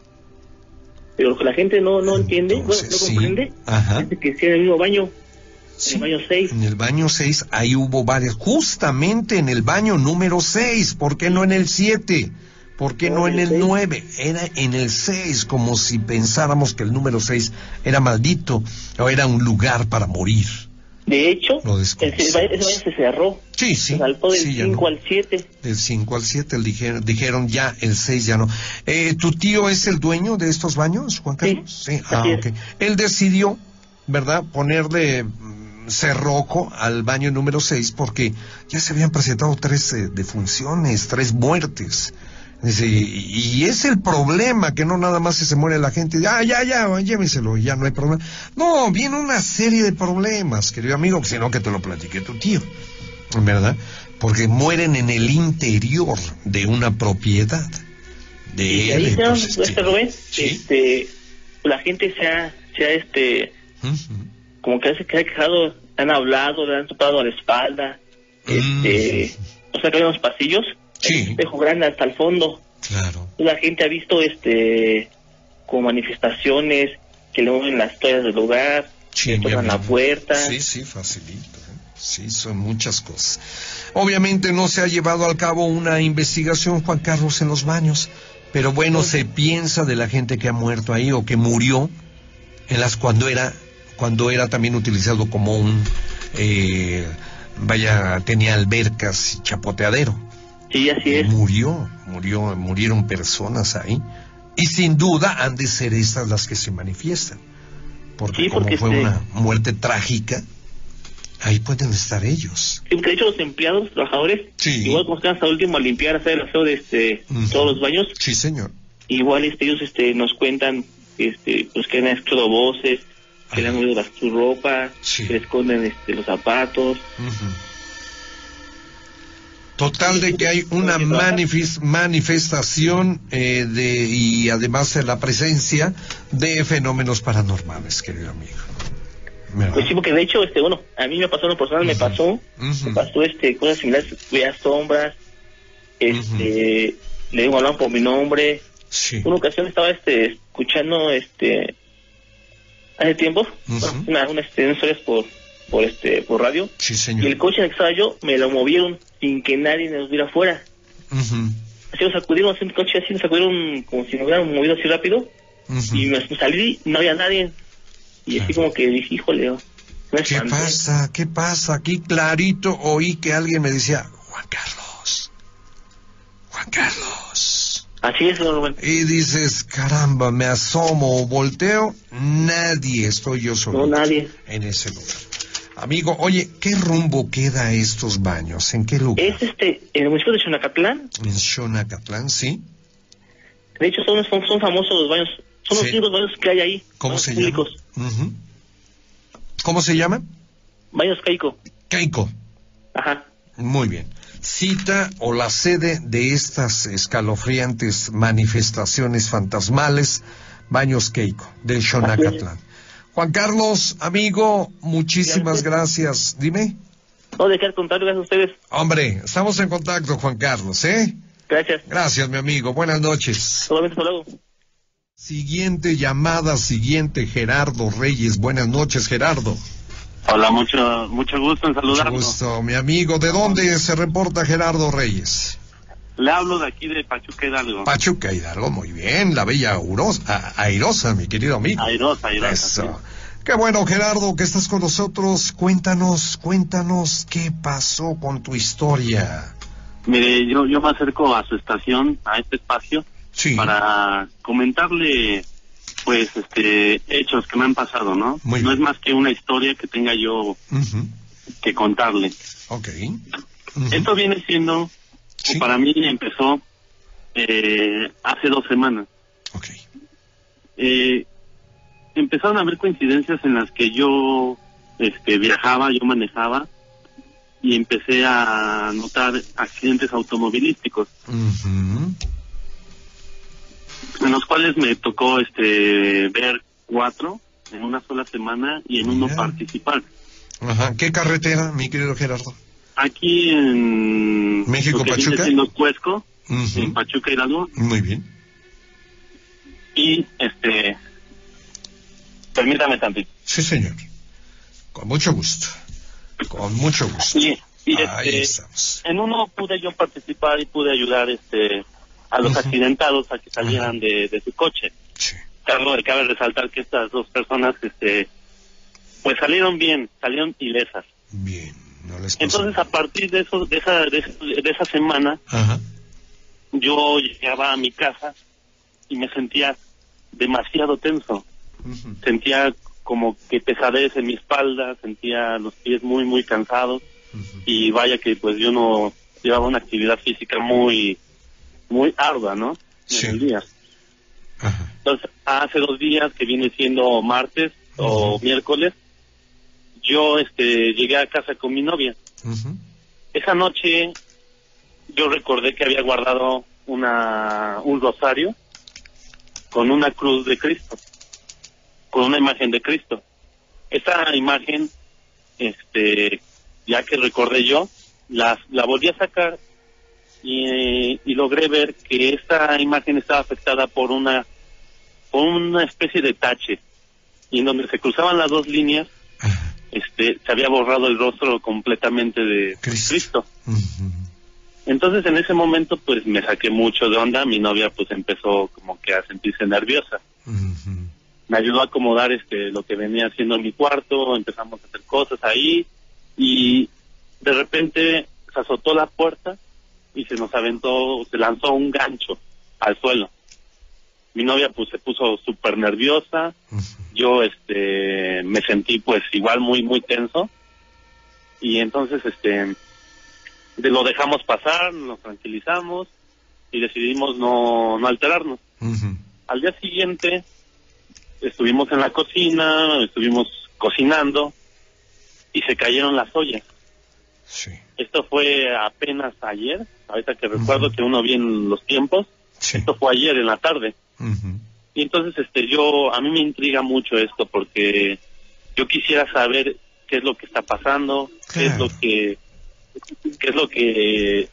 Pero lo que la gente no, no entiende, Entonces, bueno, no comprende, sí. es que sea en el mismo baño, sí. en el baño seis. En el baño seis, ahí hubo varias, justamente en el baño número seis, ¿por qué no en el siete? ¿Por qué no, no en el nueve? Era en el seis, como si pensáramos que el número seis era maldito, o era un lugar para morir. De hecho, ese, ese baño se cerró. Sí, sí. Se saltó del sí, cinco no. al siete. Del cinco al siete, dijeron, dijeron ya, el seis ya no. Eh, ¿Tu tío es el dueño de estos baños, Juan Carlos? Sí. sí. Ah, ok. Él decidió, ¿verdad?, ponerle mm, cerrojo al baño número seis porque ya se habían presentado tres eh, defunciones, tres muertes. Dice, y, y es el problema, que no nada más se muere la gente, ah, ya, ya, llévenselo, ya no hay problema. No, viene una serie de problemas, querido amigo, sino que te lo platiqué tu tío, ¿verdad? Porque mueren en el interior de una propiedad de y él. Ahí Entonces, se este, Rubén, ¿sí? este, la gente se ha, se ha este, uh-huh. como que se ha quejado, han hablado, le han topado a la espalda, este, uh-huh. o sea, que hay unos pasillos. Sí. Un espejo grande hasta el fondo. Claro. La gente ha visto este como manifestaciones que le mueven las toallas del lugar, sí, que tocan la puerta. Sí, sí, facilito. ¿eh? Sí, son muchas cosas. Obviamente no se ha llevado al cabo una investigación, Juan Carlos, en los baños, pero bueno, sí. se piensa de la gente que ha muerto ahí o que murió en las cuando era cuando era también utilizado como un eh, vaya, tenía albercas y chapoteadero. Sí, así es. Murió, murió, murieron personas ahí. Y sin duda han de ser estas las que se manifiestan. Porque, sí, porque como fue este... una muerte trágica, ahí pueden estar ellos. Sí, porque de hecho los empleados, los trabajadores, sí. igual como están hasta último a limpiar, hacer el aseo de este, uh-huh. todos los baños. Sí, señor. Igual este, ellos este, nos cuentan este, pues que han escuchado voces, que le han movido las, su ropa, sí. que le esconden este, los zapatos. Uh-huh. Total de que hay una manifest, manifestación eh, de y además de la presencia de fenómenos paranormales, querido amigo. ¿Verdad? Pues sí, porque de hecho, este, bueno, a mí me pasó, en lo personal uh-huh. me pasó, uh-huh. me pasó este, cosas similares, veía sombras, este, uh-huh. le digo, hablaban por mi nombre. Sí. Una ocasión estaba este, escuchando, este, hace tiempo, uh-huh. bueno, una, una, este, unas historias por, por este, por radio. Sí, señor. Y el coche en el que estaba yo, me lo movieron sin que nadie nos viera afuera. Uh-huh. Así nos sacudieron, así un coche así, nos sacudieron como si me hubieran movido así rápido. Uh-huh. Y me salí, no había nadie. Y claro. así como que dije, híjole, no ¿qué pasa? ¿Qué pasa? Aquí clarito oí que alguien me decía, Juan Carlos, Juan Carlos. Así es, Rubén. Y dices, caramba, me asomo, volteo, nadie, estoy yo solo. No, nadie. En ese lugar. Amigo, oye, ¿qué rumbo queda estos baños? ¿En qué lugar? Es este, en el municipio de Xonacatlán. En Xonacatlán, sí. De hecho, son, son, son famosos los baños. Son sí. los únicos baños que hay ahí. ¿Cómo se públicos. llama? Uh-huh. ¿Cómo se llama? Baños Caico. Caico. Ajá. Muy bien. Cita o la sede de estas escalofriantes manifestaciones fantasmales, Baños Caico, de Xonacatlán. Juan Carlos, amigo, muchísimas gracias. Dime. No, de qué al contrario, gracias a ustedes. Hombre, estamos en contacto, Juan Carlos, ¿eh? Gracias. Gracias, mi amigo. Buenas noches. Solamente hasta luego. Siguiente llamada, siguiente, Gerardo Reyes. Buenas noches, Gerardo. Hola, mucho mucho gusto en saludarlo. Mucho gusto, mi amigo. ¿De dónde se reporta Gerardo Reyes? Le hablo de aquí de Pachuca Hidalgo. Pachuca Hidalgo, muy bien, la bella Aurosa, Airosa, mi querido amigo. Airosa, Airosa. Eso. Sí. Qué bueno, Gerardo, que estás con nosotros. Cuéntanos, cuéntanos qué pasó con tu historia. Mire, yo, yo me acerco a su estación, a este espacio, sí, para comentarle, pues, este, hechos que me han pasado, ¿no? Muy no bien. es más que una historia que tenga yo uh-huh. que contarle. Ok. Uh-huh. Esto viene siendo, sí, para mí empezó eh, hace dos semanas. Ok. Eh, empezaron a haber coincidencias en las que yo este, viajaba, yo manejaba, y empecé a notar accidentes automovilísticos, Uh-huh. en los cuales me tocó este ver cuatro en una sola semana y en uno Mira. participar. Ajá. ¿Qué carretera, mi querido Gerardo? Aquí en México, lo que Pachuca. viene siendo Cuesco, Uh-huh. en Pachuca Hidalgo, Muy bien. y este, permítame tantito. Sí, señor. Con mucho gusto. Con mucho gusto. Y, y Ahí este, estamos. en uno pude yo participar y pude ayudar este a los Ujú. accidentados a que salieran de, de su coche. Sí. Cabe, cabe resaltar que estas dos personas este pues salieron bien, salieron ilesas. Bien. No les pasó Entonces, a nada. partir de eso, de esa, de, esa- de esa semana, Ajá. yo llegaba a mi casa y me sentía demasiado tenso. Uh-huh. Sentía como que pesadez en mi espalda, sentía los pies muy, muy cansados. Uh-huh. Y vaya que pues yo no llevaba una actividad física muy, muy ardua, ¿no? Sí. En el día. Ajá. Entonces, hace dos días, que viene siendo martes o Ujú. miércoles, yo este llegué a casa con mi novia. Uh-huh. Esa noche yo recordé que había guardado una un rosario con una cruz de Cristo, con una imagen de Cristo. Esa imagen, este, ya que recordé yo, la, la volví a sacar y, y logré ver que esta imagen estaba afectada por una por una especie de tache, y en donde se cruzaban las dos líneas, Ajá. este, se había borrado el rostro completamente de Cristo. Cristo. Uh-huh. Entonces, en ese momento, pues me saqué mucho de onda. Mi novia, pues empezó como que a sentirse nerviosa. Uh-huh. Me ayudó a acomodar este lo que venía haciendo en mi cuarto. Empezamos a hacer cosas ahí y de repente se azotó la puerta y se nos aventó, se lanzó un gancho al suelo. Mi novia pues se puso súper nerviosa. Uh-huh. Yo este me sentí pues igual muy muy tenso, y entonces este de lo dejamos pasar, nos tranquilizamos y decidimos no, no alterarnos. Uh-huh. Al día siguiente estuvimos en la cocina, estuvimos cocinando y se cayeron las ollas. Sí. Esto fue apenas ayer, ahorita que recuerdo Ujú. que uno bien los tiempos, Sí. esto fue ayer en la tarde. Uh-huh. Y entonces este yo a mí me intriga mucho esto, porque yo quisiera saber qué es lo que está pasando, qué es Claro. lo que qué es lo que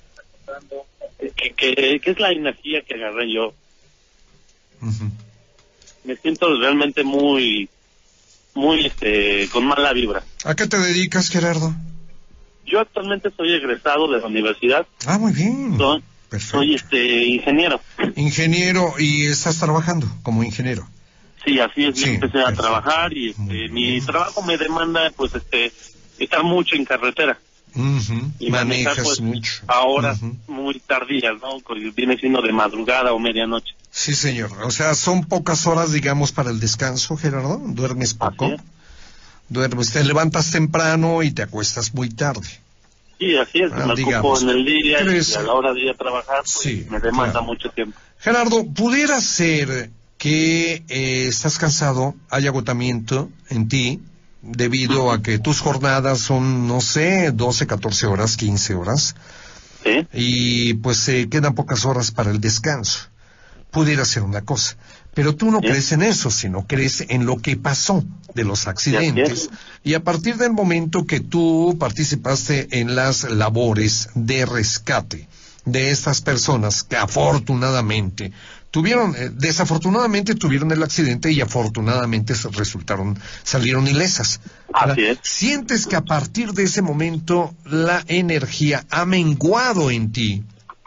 que, que- qué es la energía que agarré yo. Uh-huh. Me siento realmente muy muy este con mala vibra. ¿A qué te dedicas, Gerardo? Yo actualmente soy egresado de la universidad, Ah, muy bien. soy, Perfecto. soy este ingeniero. Ingeniero, ¿y estás trabajando como ingeniero? Sí, así es, yo Sí, empecé a perfecto. trabajar y este, Muy mi bien. trabajo me demanda pues este estar mucho en carretera Uh-huh. y manejar Manejas pues mucho. a horas Ujú. muy tardías, ¿no? Que viene siendo de madrugada o medianoche. Sí, señor. O sea, son pocas horas, digamos, para el descanso, Gerardo. ¿Duermes poco? Así es. Duermes, te levantas temprano y te acuestas muy tarde. Sí, así es, Ah, me digamos, ocupo en el día ¿crees? y a la hora de ir a trabajar pues Sí, me demanda claro. mucho tiempo. Gerardo, ¿pudiera ser que eh, estás cansado, hay agotamiento en ti, debido a que tus jornadas son, no sé, doce, catorce horas, quince horas, ¿Sí? y pues se quedan pocas horas para el descanso? Pudiera ser una cosa. Pero tú no Sí. crees en eso, sino crees en lo que pasó de los accidentes. Y a partir del momento que tú participaste en las labores de rescate de estas personas que afortunadamente tuvieron, eh, desafortunadamente tuvieron el accidente y afortunadamente se resultaron, salieron ilesas. Así es. ¿Sientes que a partir de ese momento la energía ha menguado en ti?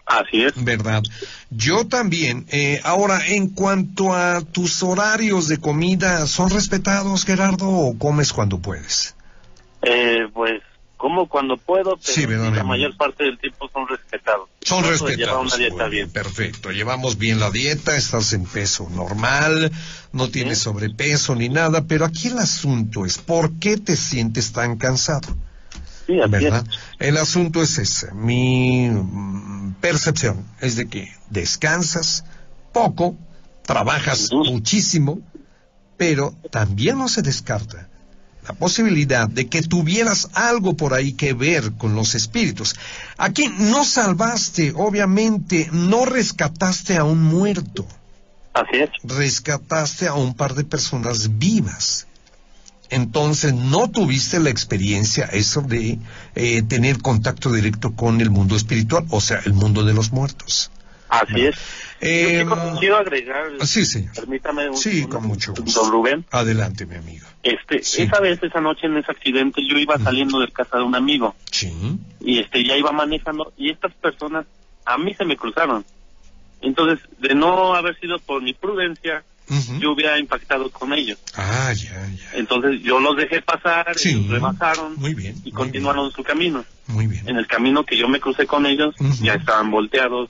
Así es. ¿Verdad? Yo también. Eh, ahora, en cuanto a tus horarios de comida, ¿son respetados, Gerardo, o comes cuando puedes? Eh, pues, como cuando puedo, pero sí, ¿verdad, la mayor parte del tiempo son respetados. Son Trato de respetados. llevar una dieta Bueno, bien. Perfecto. Llevamos bien la dieta, estás en peso normal, no tienes ¿Sí? sobrepeso ni nada, pero aquí el asunto es, ¿por qué te sientes tan cansado? Sí, así ¿Verdad? es. El asunto es ese. Mi mm, percepción es de que descansas poco, trabajas Uh-huh. muchísimo, pero también no se descarta la posibilidad de que tuvieras algo por ahí que ver con los espíritus. Aquí no salvaste, obviamente, no rescataste a un muerto, Así es. rescataste a un par de personas vivas. Entonces no tuviste la experiencia eso de eh, tener contacto directo con el mundo espiritual, o sea, el mundo de los muertos. Así es. Eh, Yo quiero, quiero agregar, sí, señor. permítame un Sí, un- con mucho gusto. don Rubén. Adelante, mi amigo. Este, Sí. esa vez, esa noche en ese accidente, yo iba saliendo de casa de un amigo Sí. y este ya iba manejando y estas personas a mí se me cruzaron. Entonces, de no haber sido por mi prudencia, Uh-huh. yo hubiera impactado con ellos. Ah, ya, ya. Entonces, yo los dejé pasar, Sí. ellos rebasaron Muy bien. y muy continuaron su camino. bien, Muy bien. En el camino que yo me crucé con ellos, Ujú. ya estaban volteados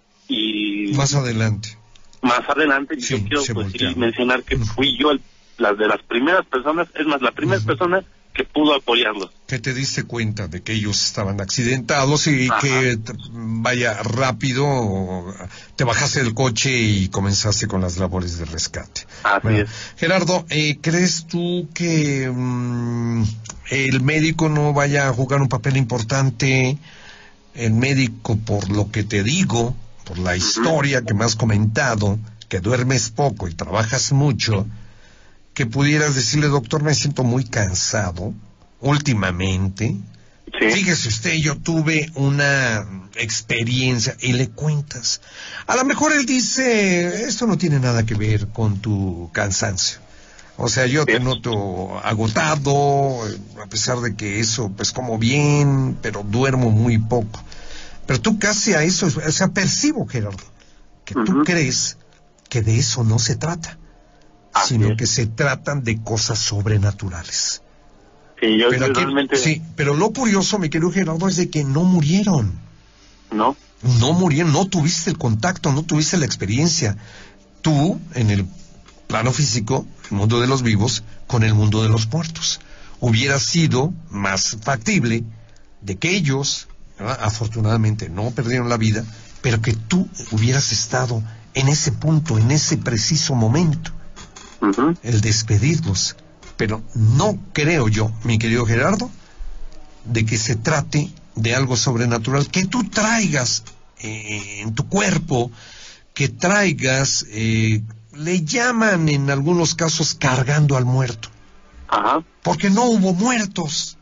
y Más adelante. más adelante Sí, yo quiero se pues, sí, voltearon. mencionar que Ujú. fui yo el, la de las primeras personas, es más, la primera Ujú. persona que pudo apoyarlos. Que te diste cuenta de que ellos estaban accidentados y Ajá. que t- vaya rápido, te bajaste del coche y comenzaste con las labores de rescate. Así Bueno, es. Gerardo, eh, ¿crees tú que mm, el médico no vaya a jugar un papel importante? El médico, por lo que te digo, por la historia que me has comentado, que duermes poco y trabajas mucho, que pudieras decirle, doctor, me siento muy cansado últimamente. Sí. Fíjese usted, yo tuve una experiencia y le cuentas. A lo mejor él dice, esto no tiene nada que ver con tu cansancio. O sea, yo te Bien. noto agotado, eh, a pesar de que eso, pues como bien, pero duermo muy poco. Pero tú casi a eso, o sea, percibo, Gerardo, que tú Ujú. crees que de eso no se trata, Así sino es. que se tratan de cosas sobrenaturales. Sí, yo Pero yo aquí- realmente sí, pero lo curioso, mi querido Gerardo, es de que no murieron. no. No murieron, no tuviste el contacto, no tuviste la experiencia. Tú, en el plano físico, el mundo de los vivos, con el mundo de los muertos. Hubiera sido más factible de que ellos, ¿verdad?, afortunadamente no perdieron la vida, pero que tú hubieras estado en ese punto, en ese preciso momento, Ujú. el despedirlos. Pero no creo yo, mi querido Gerardo, de que se trate de algo sobrenatural, que tú traigas eh, en tu cuerpo, que traigas, eh, le llaman en algunos casos cargando al muerto, Ajá. porque no hubo muertos,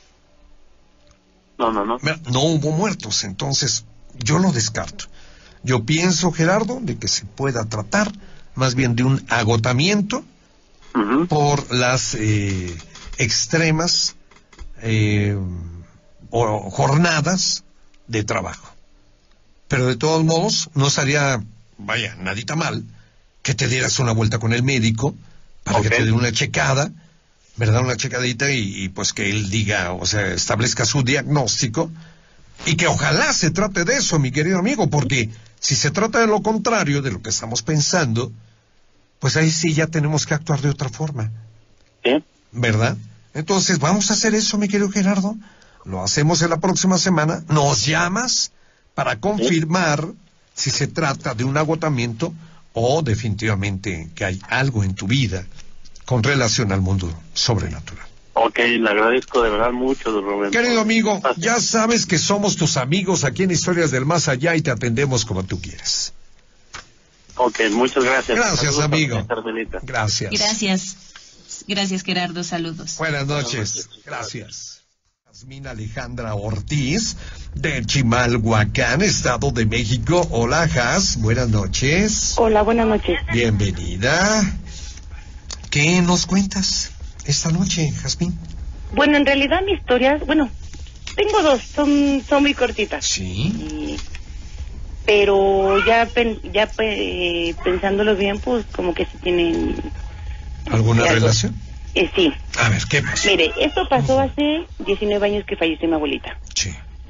No, no, no. no hubo muertos, entonces yo lo descarto. Yo pienso, Gerardo, de que se pueda tratar más bien de un agotamiento Ujú. por las eh, extremas eh, o jornadas de trabajo. Pero de todos modos, no estaría, vaya, nadita mal que te dieras una vuelta con el médico para Ok. que te dé una checada, ¿verdad? Una checadita y, y pues que él diga, o sea, establezca su diagnóstico y que ojalá se trate de eso, mi querido amigo, porque si se trata de lo contrario, de lo que estamos pensando, pues ahí sí ya tenemos que actuar de otra forma, Sí. ¿verdad? Entonces, vamos a hacer eso, mi querido Gerardo. Lo hacemos en la próxima semana. Nos llamas para confirmar si se trata de un agotamiento o definitivamente que hay algo en tu vida con relación al mundo sobrenatural. Ok, le agradezco de verdad mucho, don Rubén. Querido amigo, Gracias. ya sabes que somos tus amigos aquí en Historias del Más Allá y te atendemos como tú quieres. Ok, muchas gracias. Gracias, Saludos, amigo. doña Carmelita. Gracias. Gracias. Gracias, Gerardo. Saludos. Buenas noches. Gracias. Yasmín Alejandra Ortiz, de Chimalhuacán, Estado de México. Hola, Jas. Buenas noches. Hola, buenas noches. Bienvenida. ¿Qué nos cuentas esta noche, Jazmín? Bueno, en realidad mi historia, bueno, tengo dos, son, son muy cortitas. Sí. Y pero ya pen, ya eh, pensándolo bien, pues como que sí tienen... ¿Alguna algo. relación? Eh, sí. A ver, ¿qué pasó? Mire, esto pasó hace diecinueve años que falleció mi abuelita. Sí.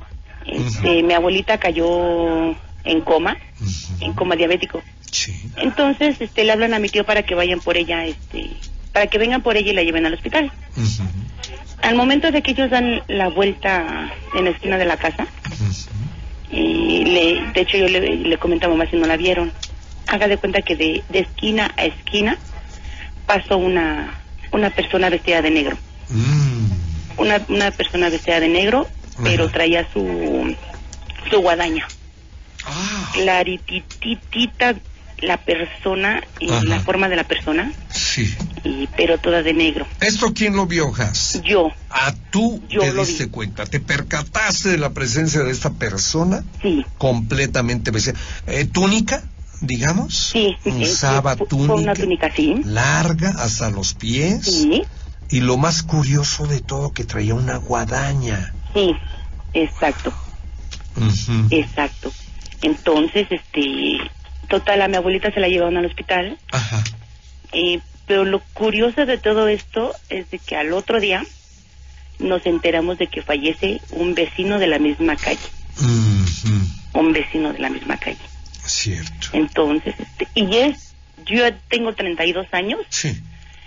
Este, uh-huh. Mi abuelita cayó en coma, uh-huh. en coma diabético. Sí. Entonces, este, le hablan a mi tío para que vayan por ella, este, para que vengan por ella y la lleven al hospital. Uh-huh. Al momento de que ellos dan la vuelta en la esquina de la casa, uh-huh. y le, de hecho yo le, le comento a mamá si no la vieron, haga de cuenta que de, de esquina a esquina pasó una, una persona vestida de negro. Uh-huh. Una, una persona vestida de negro, uh-huh. pero traía su, su guadaña. Ah. Clarititita la persona y Ajá. la forma de la persona. Sí. Y, pero toda de negro. ¿Esto quién lo vio, Has? Yo. ¿A tú Yo te lo diste vi. cuenta? ¿Te percataste de la presencia de esta persona? Sí. Completamente vestida. Eh, ¿Túnica, digamos? Sí. Usaba eh, fue, túnica. Fue una túnica, sí. Larga hasta los pies. Sí. Y lo más curioso de todo, que traía una guadaña. Sí, exacto. Uh-huh. Exacto. Entonces, este, total, a mi abuelita se la llevaron al hospital. Ajá. Eh, pero lo curioso de todo esto es de que al otro día nos enteramos de que fallece un vecino de la misma calle. Uh-huh. Un vecino de la misma calle. Cierto. Entonces, este, y es, yo tengo treinta y dos años. Sí.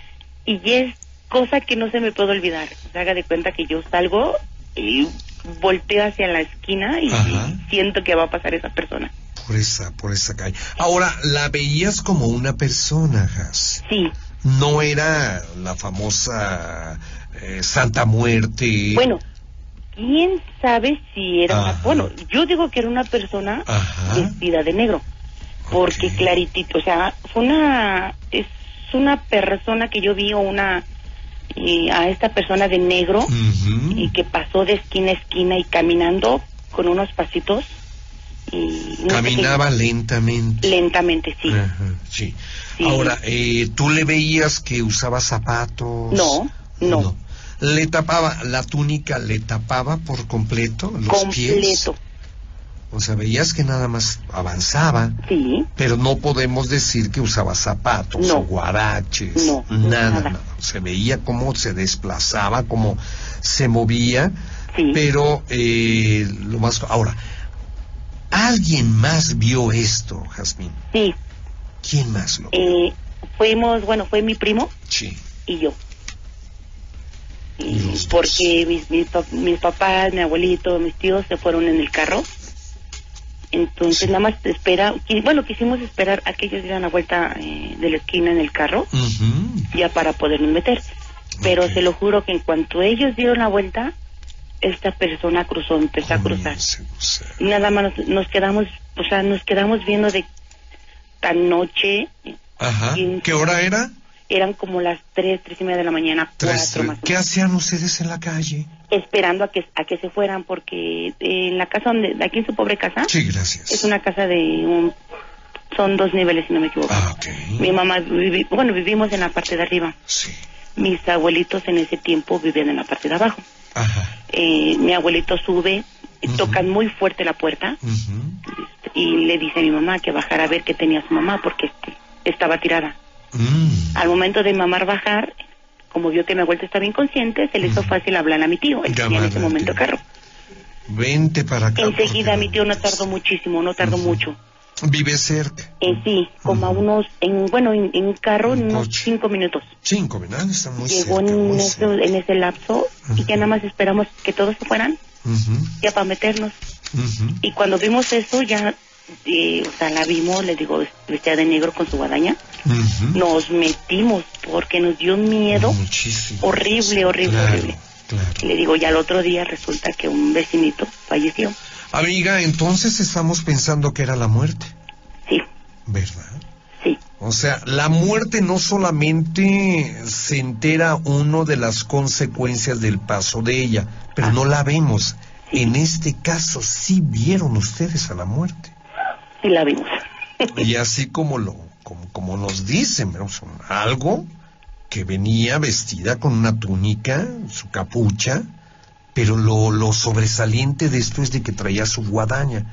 Y es cosa que no se me puede olvidar. O sea, haga de cuenta que yo salgo y volteo hacia la esquina y Ajá. siento que va a pasar esa persona. Por esa, por esa calle. Ahora, ¿la veías como una persona, Has? Sí. No era la famosa eh, Santa Muerte. Bueno, quién sabe si era una... Bueno, yo digo que era una persona Ajá. vestida de negro. Porque okay. claritito, o sea, fue una... Es una persona que yo vi o una... Y a esta persona de negro uh-huh. y que pasó de esquina a esquina y caminando con unos pasitos y no caminaba sé qué, lentamente lentamente sí. Uh-huh, sí sí ahora eh, tú le veías que usaba zapatos. No, no no le tapaba la túnica, le tapaba por completo los completo. pies. O sea, veías que nada más avanzaba. Sí. Pero no podemos decir que usaba zapatos no. o guaraches. No, nada, nada. nada. Se veía cómo se desplazaba, cómo se movía. Sí. Pero eh, lo más... Ahora, ¿alguien más vio esto, Jazmín? Sí. ¿Quién más lo vio? Eh, fuimos, bueno, fue mi primo. Sí. Y yo. Y porque mis, mis, mis papás, mi abuelito, mis tíos se fueron en el carro. Entonces sí. nada más espera, bueno, quisimos esperar a que ellos dieran la vuelta eh, de la esquina en el carro, uh-huh. ya para podernos meter. Pero okay. se lo juro que en cuanto ellos dieron la vuelta, esta persona cruzó, empezó a cruzar. Y nada más nos, nos quedamos, o sea, nos quedamos viendo de tan noche. Ajá. ¿Qué hora era? Eran como las tres, tres y media de la mañana, tres, cuatro más o menos. ¿Qué hacían ustedes en la calle? Esperando a que a que se fueran, porque en la casa donde, aquí en su pobre casa, sí, gracias. Es una casa de un, son dos niveles si no me equivoco. Ah, okay. Mi mamá, vivi, bueno, vivimos en la parte de arriba. Sí. Mis abuelitos en ese tiempo vivían en la parte de abajo. Ajá. Eh, mi abuelito sube, uh-huh. tocan muy fuerte la puerta uh-huh. y le dice a mi mamá que bajara a ver qué tenía su mamá porque estaba tirada. Mm. Al momento de mamar bajar, como vio que mi abuelita estaba inconsciente, se le hizo fácil hablar a mi tío. Él tenía en ese momento carro. Vente para acá. Enseguida mi tío no tardó muchísimo, no tardó uh-huh. mucho. ¿Vive cerca? Eh, sí, como uh-huh. a unos, en, bueno, en, en carro, en unos cinco minutos. Cinco minutos, está muy Llegó cerca. Llegó en, ese, en ese lapso uh-huh. y ya nada más esperamos que todos se fueran, uh-huh. ya para meternos. Uh-huh. Y cuando vimos eso, ya... Eh, o sea, la vimos, le digo, vestida de negro con su guadaña. Uh-huh. Nos metimos porque nos dio miedo. Muchísimo. Horrible, horrible, claro, horrible. Claro. Y le digo, ya al otro día resulta que un vecinito falleció. Amiga, entonces estamos pensando que era la muerte. Sí. ¿Verdad? Sí. O sea, la muerte no solamente se entera uno de las consecuencias del paso de ella, pero ah. no la vemos. Sí. En este caso, sí vieron ustedes a la muerte. Sí la vimos. Y así como lo, como, como nos dicen, ¿no? Algo que venía vestida con una túnica, su capucha, pero lo, lo sobresaliente de esto es de que traía su guadaña.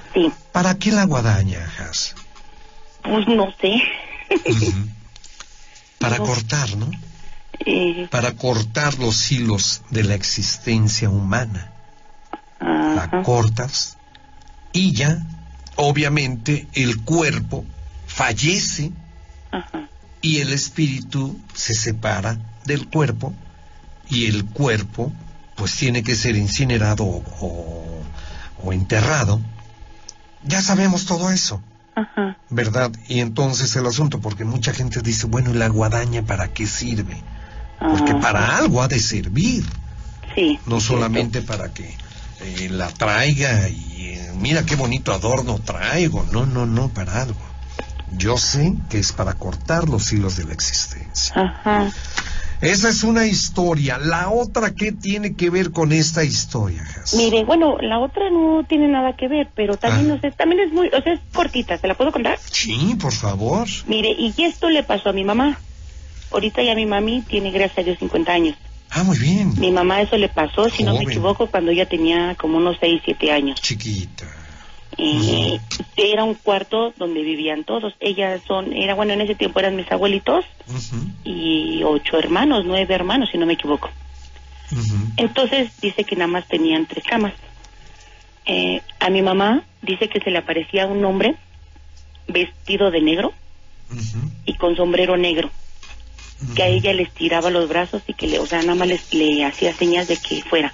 Sí. ¿Para qué la guadaña, Has? Pues no sé. Uh-huh. Para no. cortar, ¿no? Eh... Para cortar los hilos de la existencia humana. Ajá. La cortas y ya, obviamente, el cuerpo fallece. Ajá. Y el espíritu se separa del cuerpo y el cuerpo pues tiene que ser incinerado o, o, o enterrado. Ya sabemos todo eso. Ajá. ¿Verdad? Y entonces el asunto, porque mucha gente dice, bueno, ¿y la guadaña para qué sirve? Porque Ajá. para algo ha de servir. Sí. No solamente para que eh, la traiga y eh, mira qué bonito adorno traigo. No, no, no, para algo. Yo sé que es para cortar los hilos de la existencia. Ajá. Esa es una historia. La otra, ¿qué tiene que ver con esta historia, Has? Mire, bueno, la otra no tiene nada que ver, pero también, ah. no sé, también es muy, o sea, es cortita. ¿Se la puedo contar? Sí, por favor. Mire, y esto le pasó a mi mamá. Ahorita ya mi mami tiene, gracias a Dios, cincuenta años. Ah, muy bien. Mi mamá eso le pasó, si Joven. no me equivoco, cuando ella tenía como unos seis, siete años. Chiquita. Eh, uh-huh. Era un cuarto donde vivían todos. Ellas son, era bueno, en ese tiempo eran mis abuelitos uh-huh. y ocho hermanos, nueve hermanos, si no me equivoco. Uh-huh. Entonces dice que nada más tenían tres camas. Eh, a mi mamá dice que se le aparecía un hombre vestido de negro uh-huh. y con sombrero negro, uh-huh. que a ella les tiraba los brazos y que le, o sea, nada más les, le hacía señas de que fuera,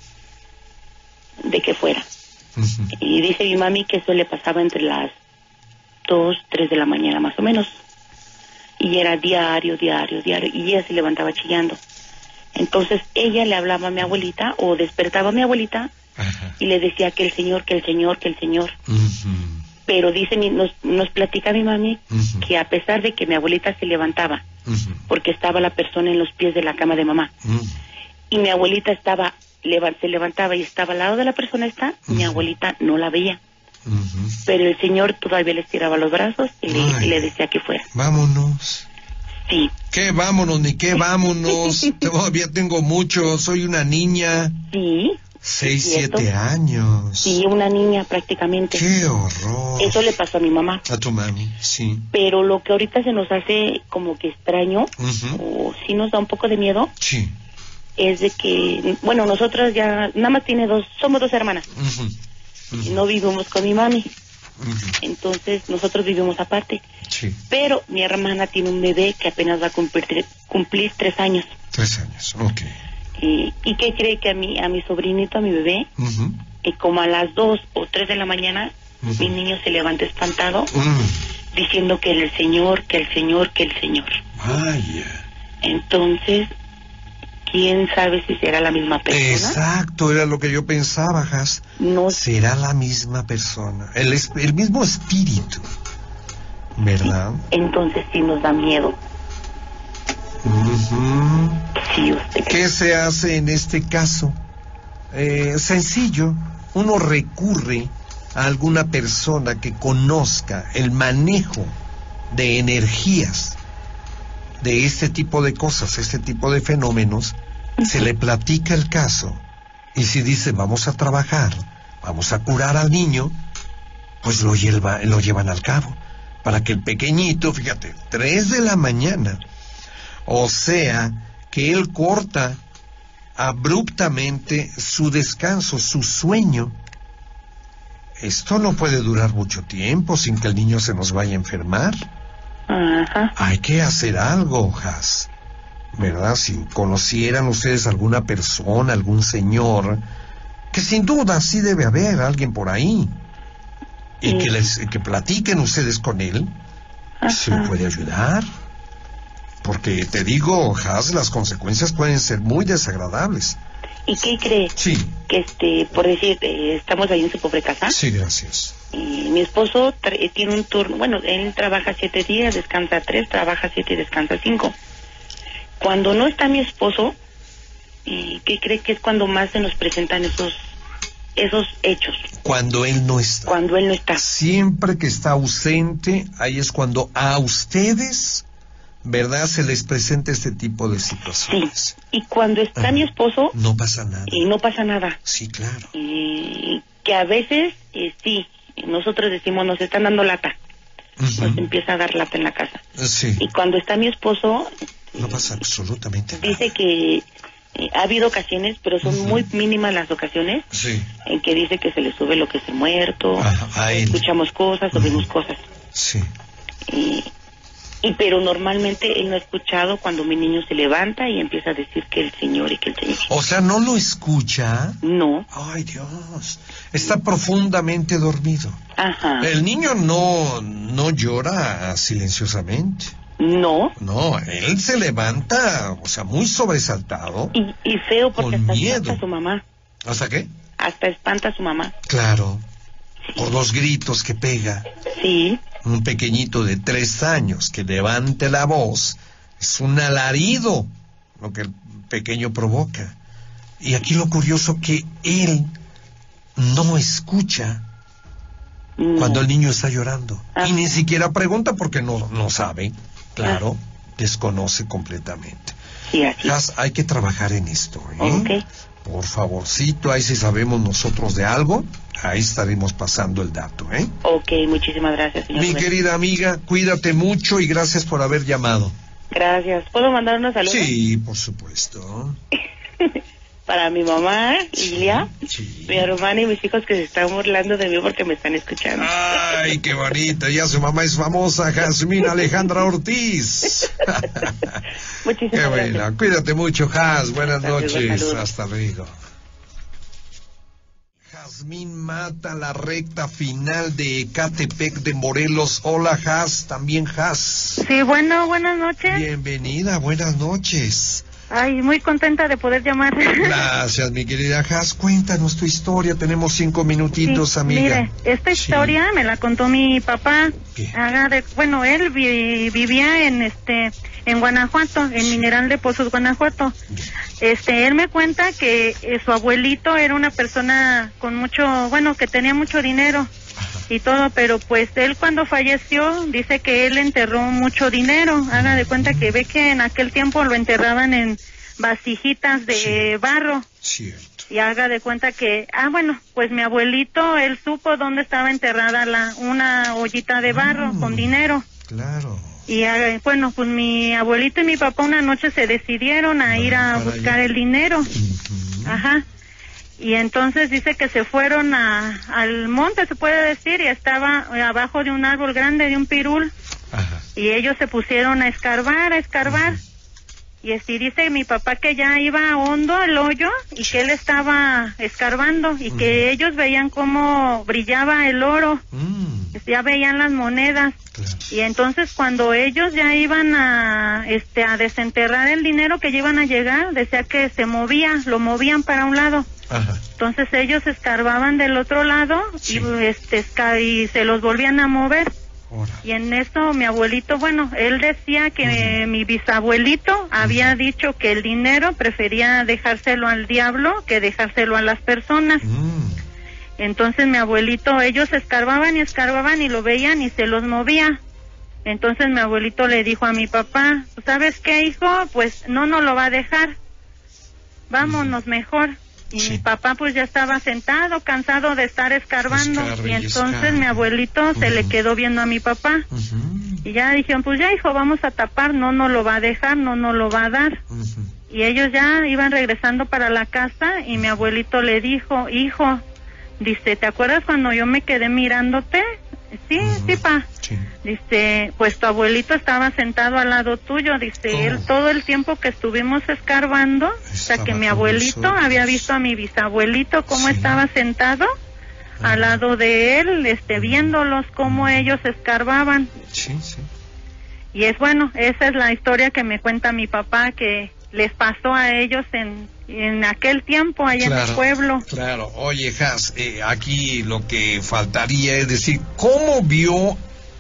de que fuera. Uh-huh. Y dice mi mami que eso le pasaba entre las dos, tres de la mañana más o menos. Y era diario, diario, diario. Y ella se levantaba chillando. Entonces ella le hablaba a mi abuelita o despertaba a mi abuelita uh-huh. y le decía que el señor, que el señor, que el señor. Uh-huh. Pero dice, nos, nos platica mi mami uh-huh. que a pesar de que mi abuelita se levantaba, uh-huh. porque estaba la persona en los pies de la cama de mamá, uh-huh. y mi abuelita estaba... se levantaba y estaba al lado de la persona esta, uh-huh. mi abuelita no la veía. Uh-huh. Pero el señor todavía le estiraba los brazos y le, y le decía que fuera. Vámonos. Sí. ¿Qué vámonos ni qué vámonos? Todavía tengo mucho, soy una niña. Sí. Seis, siete años. Sí, una niña prácticamente. ¡Qué horror! Eso le pasó a mi mamá. A tu mami, sí. Pero lo que ahorita se nos hace como que extraño, uh-huh. o sí nos da un poco de miedo. Sí. Es de que, bueno, nosotras ya, nada más tiene dos, somos dos hermanas. Uh-huh. Uh-huh. No vivimos con mi mami. Uh-huh. Entonces, nosotros vivimos aparte. Sí. Pero mi hermana tiene un bebé que apenas va a cumplir, cumplir tres años. Tres años, ok. Y, ¿y qué cree que a mi, a mi sobrinito, a mi bebé, uh-huh. y como a las dos o tres de la mañana, uh-huh. mi niño se levanta espantado, uh-huh. diciendo que el Señor, que el Señor, que el Señor. Vaya. Entonces... ¿quién sabe si será la misma persona? Exacto, era lo que yo pensaba, Has. No. Será la misma persona, el, el mismo espíritu, ¿verdad? Sí. Entonces sí nos da miedo. Uh-huh. Sí, usted. ¿Qué se hace en este caso? Eh, sencillo, uno recurre a alguna persona que conozca el manejo de energías, de este tipo de cosas, este tipo de fenómenos, uh-huh. se le platica el caso, y si dice vamos a trabajar, vamos a curar al niño, pues lo, lleva, lo llevan al cabo, para que el pequeñito, fíjate, tres de la mañana, o sea, que él corta abruptamente su descanso, su sueño. Esto no puede durar mucho tiempo sin que el niño se nos vaya a enfermar. Ajá. Hay que hacer algo, Has, ¿verdad? Si conocieran ustedes alguna persona, algún señor, que sin duda sí debe haber alguien por ahí, y sí. que les que platiquen ustedes con él, Ajá. se le puede ayudar, porque te digo, Has, las consecuencias pueden ser muy desagradables. ¿Y qué cree? Sí. Que este, por decir, eh, estamos ahí en su pobre casa. Sí, gracias. Y mi esposo tra- tiene un turno, bueno, él trabaja siete días, descansa tres, trabaja siete y descansa cinco. Cuando no está mi esposo, eh, ¿qué cree que es cuando más se nos presentan esos esos hechos? Cuando él no está. Cuando él no está. Siempre que está ausente, ahí es cuando a ustedes, ¿verdad?, se les presenta este tipo de situaciones. Sí, y cuando está ah, mi esposo... No pasa nada. Y no pasa nada. Sí, claro. Y que a veces, eh, sí, nosotros decimos, nos están dando lata. Uh-huh. Nos empieza a dar lata en la casa. Sí. Y cuando está mi esposo... No pasa absolutamente nada. Dice que eh, ha habido ocasiones, pero son uh-huh. muy mínimas las ocasiones, sí. en que dice que se le sube lo que es el muerto, Ajá, escuchamos cosas, uh-huh. oímos cosas. Sí. Y, y pero normalmente él no ha escuchado cuando mi niño se levanta y empieza a decir que el Señor y que el Señor. O sea, ¿no lo escucha? No. Ay, Dios. Está profundamente dormido. Ajá. El niño no, no llora silenciosamente. No. No, él se levanta, o sea, muy sobresaltado. Y, y feo porque con hasta miedo. espanta a su mamá. ¿Hasta qué? Hasta espanta a su mamá. Claro. Por los gritos que pega. Sí. Un pequeñito de tres años que levante la voz, es un alarido lo que el pequeño provoca. Y aquí lo curioso que él no escucha no. cuando el niño está llorando. Ah. Y ni siquiera pregunta porque no, no sabe. Claro, ah. desconoce completamente. Sí, así. Has, hay que trabajar en esto, ¿eh? Okay. Por favorcito, ahí si sabemos nosotros de algo, ahí estaremos pasando el dato, ¿eh? Ok, muchísimas gracias, señor. Mi Rubén. querida amiga, cuídate mucho y gracias por haber llamado. Gracias. ¿Puedo mandar unos saludos? Sí, por supuesto. Para mi mamá, Lilia, sí. mi hermana y mis hijos que se están burlando de mí porque me están escuchando. Ay, qué bonita, ya su mamá es famosa, Jazmín Alejandra Ortiz. Muchísimas qué gracias. buena, cuídate mucho, Jaz, buenas gracias, noches, hasta luego. Jazmín Mata, la recta final de Ecatepec de Morelos. Hola, Jaz, también Jaz. Sí, bueno, buenas noches. Bienvenida, buenas noches. Ay, muy contenta de poder llamar. Gracias, mi querida Jaz. Cuéntanos tu historia. Tenemos cinco minutitos, sí, amiga. Mire, esta historia sí. me la contó mi papá. Haga de, bueno, él vi, vivía en este en Guanajuato, en sí. Mineral de Pozos, Guanajuato. Este, él me cuenta que eh, su abuelito era una persona con mucho, bueno, que tenía mucho dinero. Y todo, pero pues él cuando falleció dice que él enterró mucho dinero. Haga de cuenta que ve que en aquel tiempo lo enterraban en vasijitas de sí. barro. Cierto. Y haga de cuenta que, ah bueno, pues mi abuelito, él supo dónde estaba enterrada la una ollita de barro mm, con dinero. Claro. Y bueno, pues mi abuelito y mi papá una noche se decidieron a ir a buscar allá el dinero. Uh-huh. Ajá. Y entonces dice que se fueron a, al monte, se puede decir, y estaba abajo de un árbol grande, de un pirul. Ajá. Y ellos se pusieron a escarbar, a escarbar. Ajá. Y así dice mi papá que ya iba hondo el hoyo y que él estaba escarbando y uh-huh. que ellos veían cómo brillaba el oro. Uh-huh. Ya veían las monedas. Claro. Y entonces cuando ellos ya iban a este a desenterrar el dinero que ya iban a llegar, decía que se movía, lo movían para un lado. Ajá. Entonces ellos escarbaban del otro lado sí. y este y se los volvían a mover. Ora. Y en eso mi abuelito, bueno, él decía que uh-huh. mi bisabuelito uh-huh. había dicho que el dinero prefería dejárselo al diablo que dejárselo a las personas. Uh-huh. Entonces mi abuelito, ellos escarbaban y escarbaban y lo veían y se los movía. Entonces mi abuelito le dijo a mi papá, ¿sabes qué, hijo? Pues no nos lo va a dejar. Vámonos uh-huh. mejor. Y sí. mi papá pues ya estaba sentado, cansado de estar escarbando. Escarbe, y entonces escarbe. mi abuelito uh-huh. se le quedó viendo a mi papá. Uh-huh. Y ya dijeron, pues ya, hijo, vamos a tapar, no nos lo va a dejar, no nos lo va a dar. Uh-huh. Y ellos ya iban regresando para la casa y mi abuelito le dijo, hijo, dice, ¿te acuerdas cuando yo me quedé mirándote? Sí, uh-huh. sí, pa. Sí. Dice, pues tu abuelito estaba sentado al lado tuyo. Dice, oh. él todo el tiempo que estuvimos escarbando, hasta que mi abuelito había visto a mi bisabuelito cómo sí. estaba sentado uh-huh. al lado de él, este, viéndolos cómo uh-huh. ellos escarbaban. Sí, sí. Y es bueno, esa es la historia que me cuenta mi papá, que les pasó a ellos en en aquel tiempo allá claro, en el pueblo. Claro, oye, Jaz, eh, aquí lo que faltaría es decir, ¿cómo vio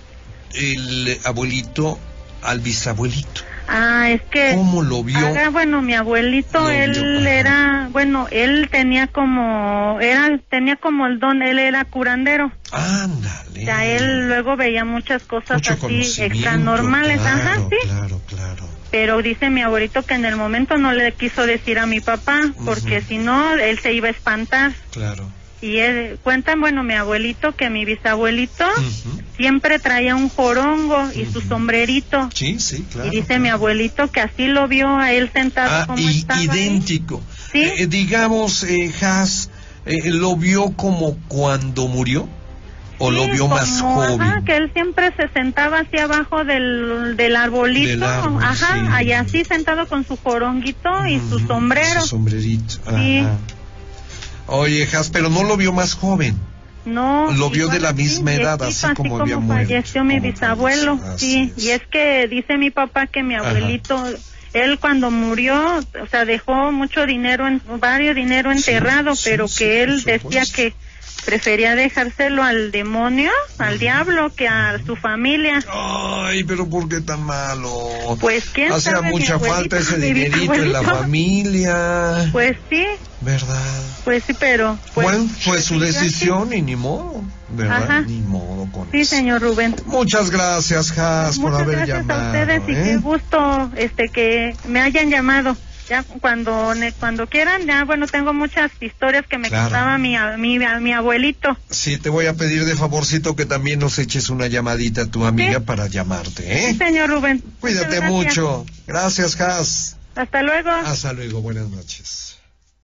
el abuelito al bisabuelito? Ah, es que... ¿Cómo lo vio? Ah, bueno, mi abuelito, lo él vio, era, bueno, él tenía como, era, tenía como el don, él era curandero. Ándale. O sea, él luego veía muchas cosas Mucho así, extranormales, claro, ajá, sí. Claro, claro. Pero dice mi abuelito que en el momento no le quiso decir a mi papá, porque uh-huh. si no, él se iba a espantar. Claro. Y él, cuentan, bueno, mi abuelito, que mi bisabuelito uh-huh. siempre traía un jorongo y uh-huh. su sombrerito. Sí, sí, claro. Y dice claro. mi abuelito que así lo vio a él sentado ah, como y, estaba. idéntico. ¿Sí? Eh, digamos, eh, Has, eh, ¿lo vio como cuando murió? ¿O sí, lo vio como, más joven? Ajá, que él siempre se sentaba así abajo del, del arbolito. Del árbol, ajá, sí. Ahí así sentado con su joronguito uh-huh. y su sombrero. Su sombrerito. Ajá. Sí. Oye, Has, pero no lo vio más joven. No. Lo vio de la misma sí, edad, así, así como había muerto. Falleció mi bisabuelo, sí. Es. Y es que dice mi papá que mi abuelito, ajá. él cuando murió, o sea, dejó mucho dinero, en, varios dinero enterrado, sí, pero sí, que sí, él decía que prefería dejárselo al demonio, al diablo, que a su familia. Ay, pero ¿por qué tan malo? Pues quién Hacía sabe, mucha falta ese dinerito en la familia. Pues sí. ¿Verdad? Pues sí, pero... Pues, bueno, fue su decisión y ni modo, ¿verdad? Ajá. Ni modo con sí, eso. Sí, señor Rubén. Muchas gracias, Has, por haber llamado. Muchas gracias a ustedes ¿eh? y qué gusto este, que me hayan llamado. Ya cuando cuando quieran, ya bueno, tengo muchas historias que me claro. contaba mi, mi, mi abuelito. Sí, te voy a pedir de favorcito que también nos eches una llamadita a tu amiga ¿sí? para llamarte, ¿eh? Sí, señor Rubén. Cuídate mucho. Gracias, Has. Hasta luego. Hasta luego, buenas noches.